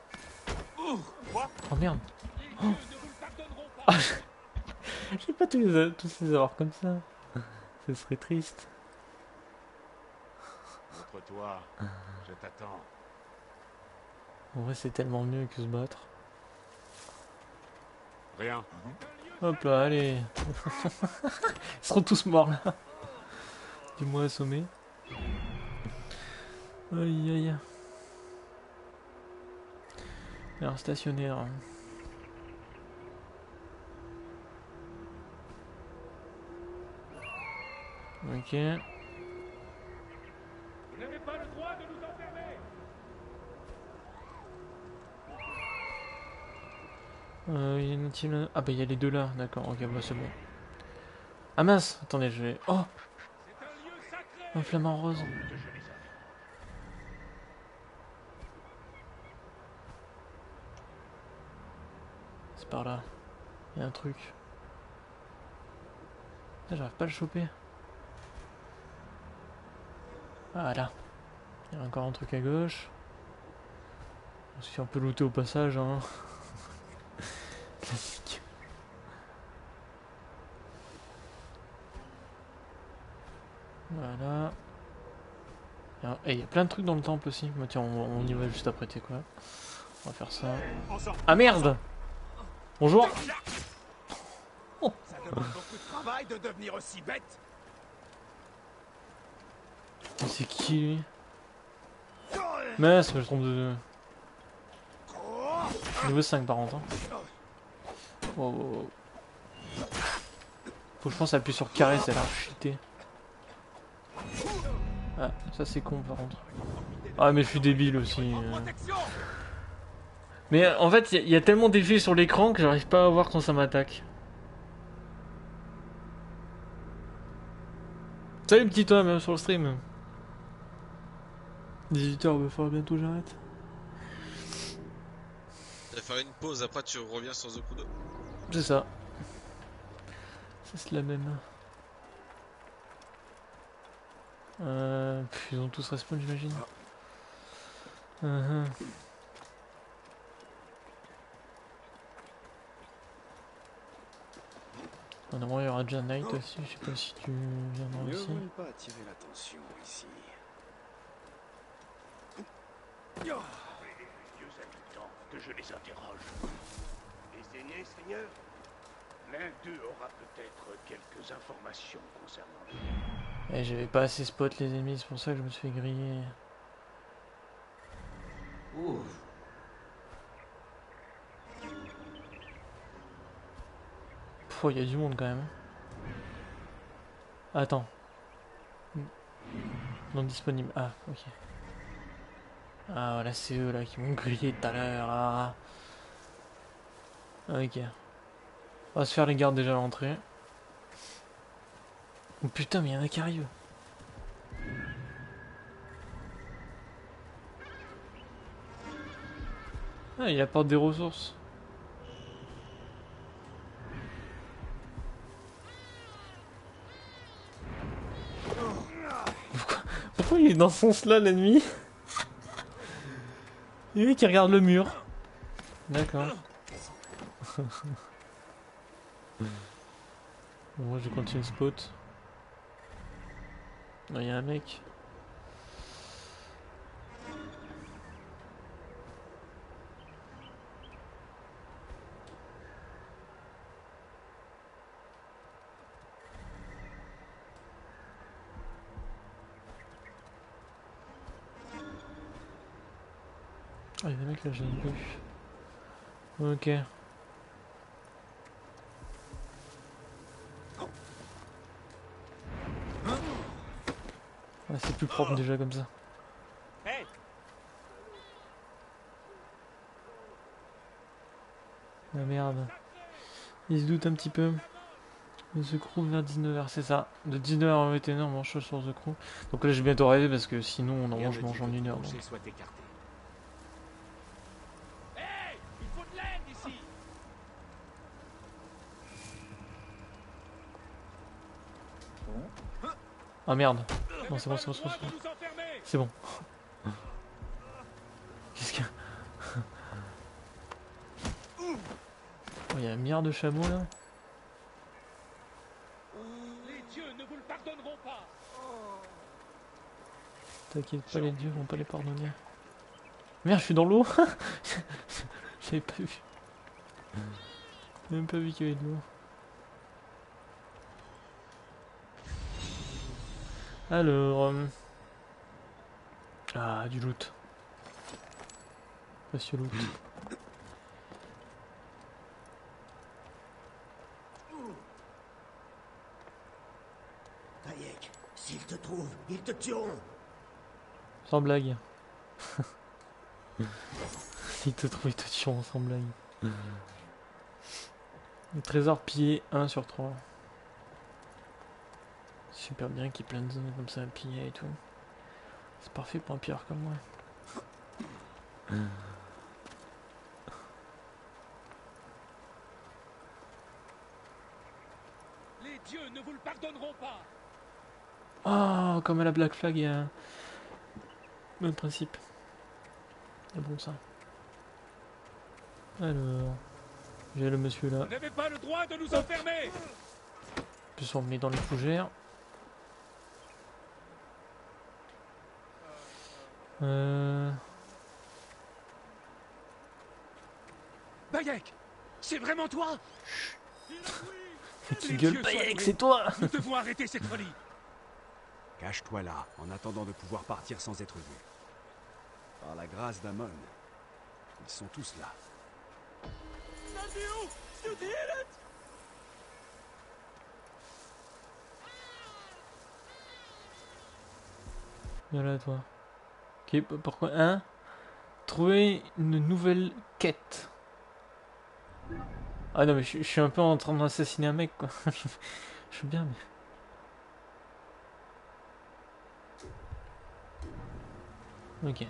Oh merde. Oh. Ah, j'ai pas tous les tous ces erreurs comme ça. Ce serait triste. Montre-toi. Je t'attends. En vrai c'est tellement mieux que se battre. Rien. Hop là, allez. Ils seront tous morts là. Dis-moi assommé. Aïe aïe. Alors stationnaire. Ok. Vous n'avez pas le droit de nous enfermer. Euh, y en a-t-il un... Ah bah il y a les deux là, d'accord, ok, bah c'est bon. Ah mince, attendez, je vais... Oh, un flamant rose. C'est par là. Il y a un truc. Ah, j'arrive pas à le choper. Ah là. Il y a encore un truc à gauche. On se fait un peu looter au passage, hein. Classique. Voilà. Et il y a plein de trucs dans le temple aussi. Bah, tiens, on, on y va juste après, t'es quoi. On va faire ça. Ah merde! Bonjour! Ça demande beaucoup de travail de devenir aussi bête. C'est qui lui? Mince, je me trompe de... Niveau cinq par contre. Hein. Wow, wow, wow. Faut que je pense appuyer sur carré, ça a l'air cheaté. Ah, ça c'est con par contre. Ah mais je suis débile aussi. Euh... Mais en fait, il y, y a tellement d'effets sur l'écran que j'arrive pas à voir quand ça m'attaque. Salut petit toi, même sur le stream. dix-huit heures, il va falloir bientôt j'arrête. Tu vas faire une pause, après tu reviens sur Zokudo. C'est ça. C'est la même. Euh, pff, ils ont tous respawn j'imagine. Uh -huh. Normalement il y aura déjà Night aussi, je sais pas si tu viendras aussi. Ne pas attirer l'attention ici. Les vieux habitants, que je les interroge. Les aînés, seigneur? L'un d'eux aura peut-être quelques informations concernant lui. Eh, j'avais pas assez spot les ennemis, c'est pour ça que je me suis fait griller. Ouh. Oh, il y a du monde quand même. Attends. Non disponible. Ah, ok. Ah, voilà, c'est eux là qui m'ont grillé tout à l'heure. Ah. Ok. On va se faire les gardes déjà à l'entrée. Oh putain, mais il y en a qui arrivent. Ah, il apporte des ressources. Pourquoi, Pourquoi il est dans ce sens-là, l'ennemi? Et lui qui regarde le mur. D'accord. Bon, moi je continue le spot. Il y a un mec. Ah, il y a des mecs là, j'ai vu. Ok. Ah, c'est plus propre déjà comme ça. Ah merde. Il se doute un petit peu. The Crew vers dix-neuf heures, c'est ça. De dix-neuf heures à vingt et une heures, on mange sur The Crew. Donc là, je vais bientôt arriver parce que sinon, normalement, je mange en une heure. Donc. Ah merde. Non, c'est bon, c'est bon, c'est bon. C'est bon. Qu'est-ce qu'il y a? Oh, il y a un milliard de chameaux là. Les dieux ne vous le pardonneront pas. T'inquiète pas, les dieux vont pas les pardonner. Merde, je suis dans l'eau. J'avais pas vu. J'ai même pas vu qu'il y avait de l'eau. Alors... Euh... Ah, du loot. Monsieur loot. Bayek, s'ils te trouvent, ils te tueront. Sans blague. S'ils te trouvent, ils te tueront, sans blague. Le trésor pillé un sur trois. Super bien qu'il y ait plein de zones comme ça à piller et tout. C'est parfait pour un pilleur comme moi. Les dieux ne vous le pardonneront pas. Oh, comme à la Black Flag, il y a... Même principe. C'est bon ça. Alors... J'ai le monsieur là. Vous n'avez pas le droit de nous enfermer. Plus on me met dans les fougères. Euh... Bayek, c'est vraiment toi? Qui gueule, Bayek, c'est toi? Nous devons arrêter cette folie. Cache-toi là, en attendant de pouvoir partir sans être vu. Par la grâce d'Amon, ils sont tous là. Voilà toi. Ok, pourquoi hein? Trouver une nouvelle quête. Ah non mais je, je suis un peu en train d'assassiner un mec quoi. Je suis bien mais... Ok.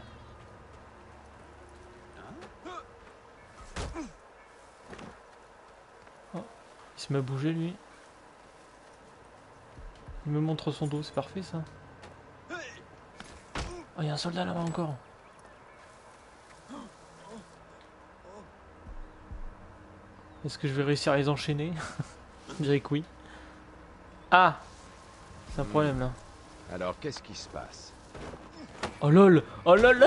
Oh, il se met à bouger lui. Il me montre son dos, c'est parfait ça. Oh, il y a un soldat là-bas encore. Est-ce que je vais réussir à les enchaîner? Je dirais que oui. Ah! C'est un problème là. Alors qu'est-ce qui se passe? Oh lol! Oh lol!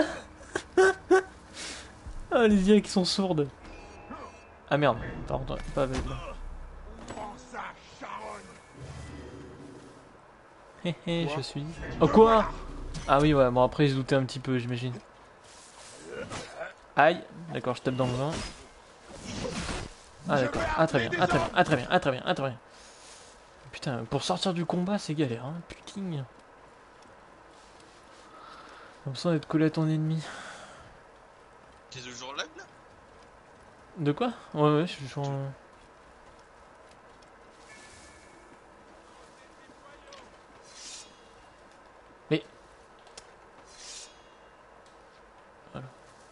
Ah les yeux qui sont sourdes. Ah merde, pardon, pas avec là. Hé hé, je suis... Oh quoi? Ah oui ouais, bon après je doutais un petit peu j'imagine. Aïe! D'accord, je tape dans le vent. Ah d'accord, ah très bien, ah très bien, ah très bien, ah très bien, ah très bien. Putain, pour sortir du combat c'est galère hein, putain. J'ai l'impression d'être collé à ton ennemi. T'es toujours lag là? De quoi? Ouais ouais, je suis toujours... Mais... Voilà.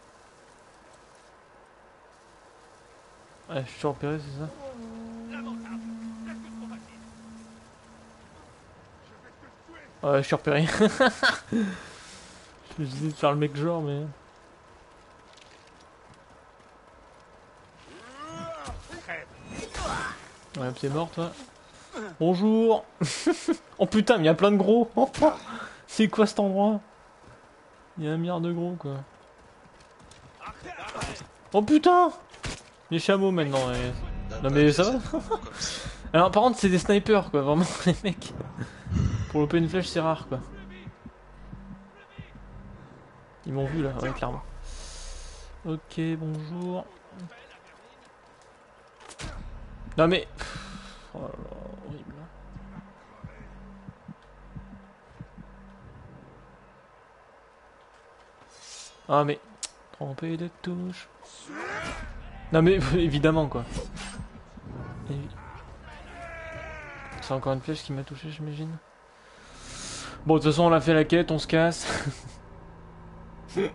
Ouais, je suis toujours repéré, c'est ça? Ouais, je suis repéré. Je vais essayer de faire le mec genre, mais... Ouais, t'es mort, toi. Bonjour. Oh putain, mais il y a plein de gros. C'est quoi cet endroit? Il y a un milliard de gros, quoi. Oh putain. Les chameaux, maintenant. Et... Non mais ça va. Alors, par contre, c'est des snipers, quoi. Vraiment, les mecs. Pour loper une flèche, c'est rare, quoi. Ils m'ont vu, là. Ouais, clairement. Ok, bonjour. Non mais... Oh là là, horrible. Ah mais... Tromper de touche. Non mais évidemment quoi. Évi... C'est encore une flèche qui m'a touché j'imagine. Bon de toute façon on a fait la quête, on se casse. Putain.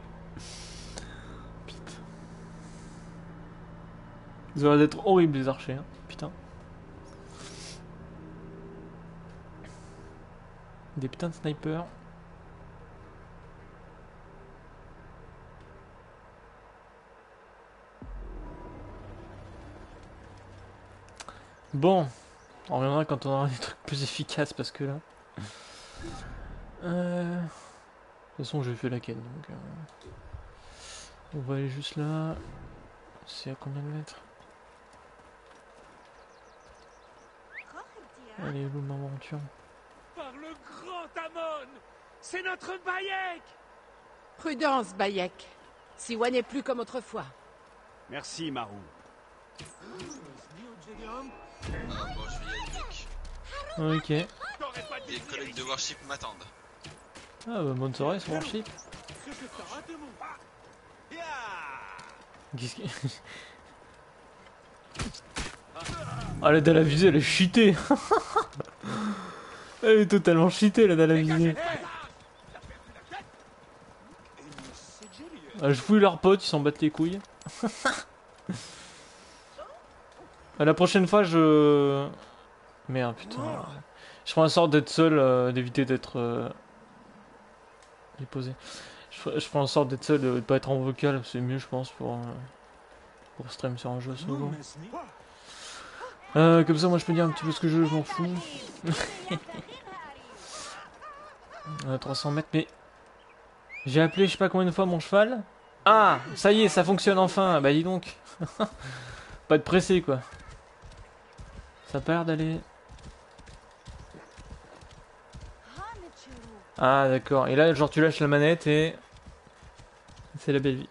Ils auraient d'être horribles les archers, hein. Putain. Des putains de snipers. Bon, on reviendra quand on aura des trucs plus efficaces parce que là... Euh... De toute façon j'ai fait la quête donc... Euh... On va aller juste là... C'est à combien de mètres? Allez, où ma aventure? Par le grand Amon! C'est notre Bayek! Prudence, Bayek. Siwa n'est plus comme autrefois. Merci, Marou. Ah bon, je vais y aller, mec. Ok. Les collègues de Warship m'attendent. Ah bah bonne soirée sur Warship. Qu'est-ce que... Ah la dalle à visée elle est cheatée. Elle est totalement cheatée la dalle à visée. Ah, je fouille leurs potes, ils s'en battent les couilles. Ah, la prochaine fois je... Merde putain. Je ferai en sorte d'être seul, euh, d'éviter d'être... Euh... déposé. Je ferai, je ferai en sorte d'être seul, de ne pas être en vocal, c'est mieux je pense pour... Euh... pour stream sur un jeu solo. Euh, comme ça moi je peux dire un petit peu ce que je veux, je m'en fous. euh, trois cents mètres, mais... J'ai appelé je sais pas combien de fois mon cheval. Ah, ça y est, ça fonctionne enfin, bah dis donc. Pas de pressé quoi. Ça a pas l'air d'aller... Ah d'accord, et là genre tu lâches la manette et... C'est la belle vie.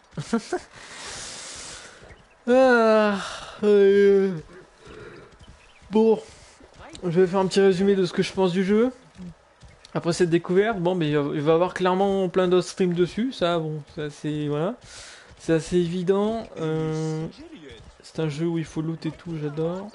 ah, euh... Bon, je vais faire un petit résumé de ce que je pense du jeu. Après cette découverte, bon mais il va y avoir clairement plein d'autres streams dessus, ça bon, c'est assez... voilà. C'est assez évident. Euh... C'est un jeu où il faut loot et tout, j'adore.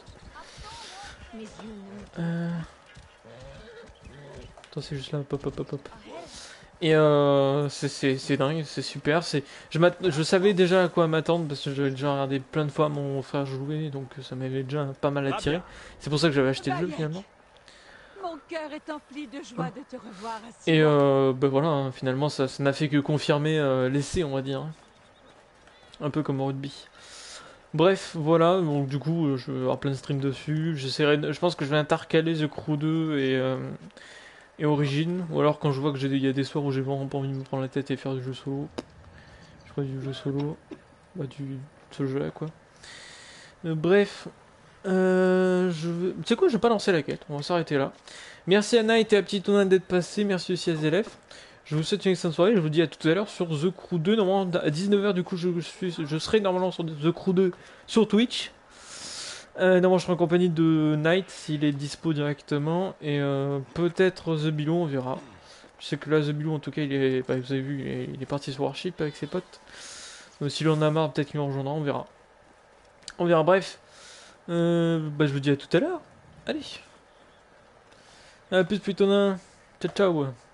Euh... Attends, c'est juste là, pop, pop, pop, pop. Et euh, c'est dingue, c'est super. Je, je savais déjà à quoi m'attendre parce que j'avais déjà regardé plein de fois mon frère jouer, donc ça m'avait déjà pas mal attiré. C'est pour ça que j'avais acheté le jeu finalement. Mon cœur est empli de joie de te revoir. Et euh, ben voilà, hein, finalement ça n'a fait que confirmer euh, l'essai, on va dire. Un peu comme au rugby. Bref, voilà, donc du coup je vais avoir plein de streams dessus. J'essaierai, je pense que je vais intercaler The Crew deux et... Euh, et Origin, ou alors quand je vois que il y a des soirs où j'ai vraiment pas envie de me prendre la tête et faire du jeu solo, je ferai du jeu solo, bah du ce jeu là quoi. Euh, bref, euh, je veux... tu sais quoi, je vais pas lancer la quête, on va s'arrêter là. Merci à Night et à Petit Tonin d'être passé, merci aussi à Zélef. Je vous souhaite une excellente soirée, je vous dis à tout à l'heure sur The Crew deux, normalement à dix-neuf heures du coup je, suis, je serai normalement sur The Crew deux sur Twitch. Euh, non, moi je serai en compagnie de Knight s'il est dispo directement et euh, peut-être The Bilou, on verra. Je sais que là The Bilou en tout cas il est, bah, vous avez vu, il est, il est parti sur Warship avec ses potes. Euh, S'il en a marre, peut-être qu'il nous rejoindra, on verra. On verra, bref. Euh, bah je vous dis à tout à l'heure. Allez. A plus putain. Ciao ciao.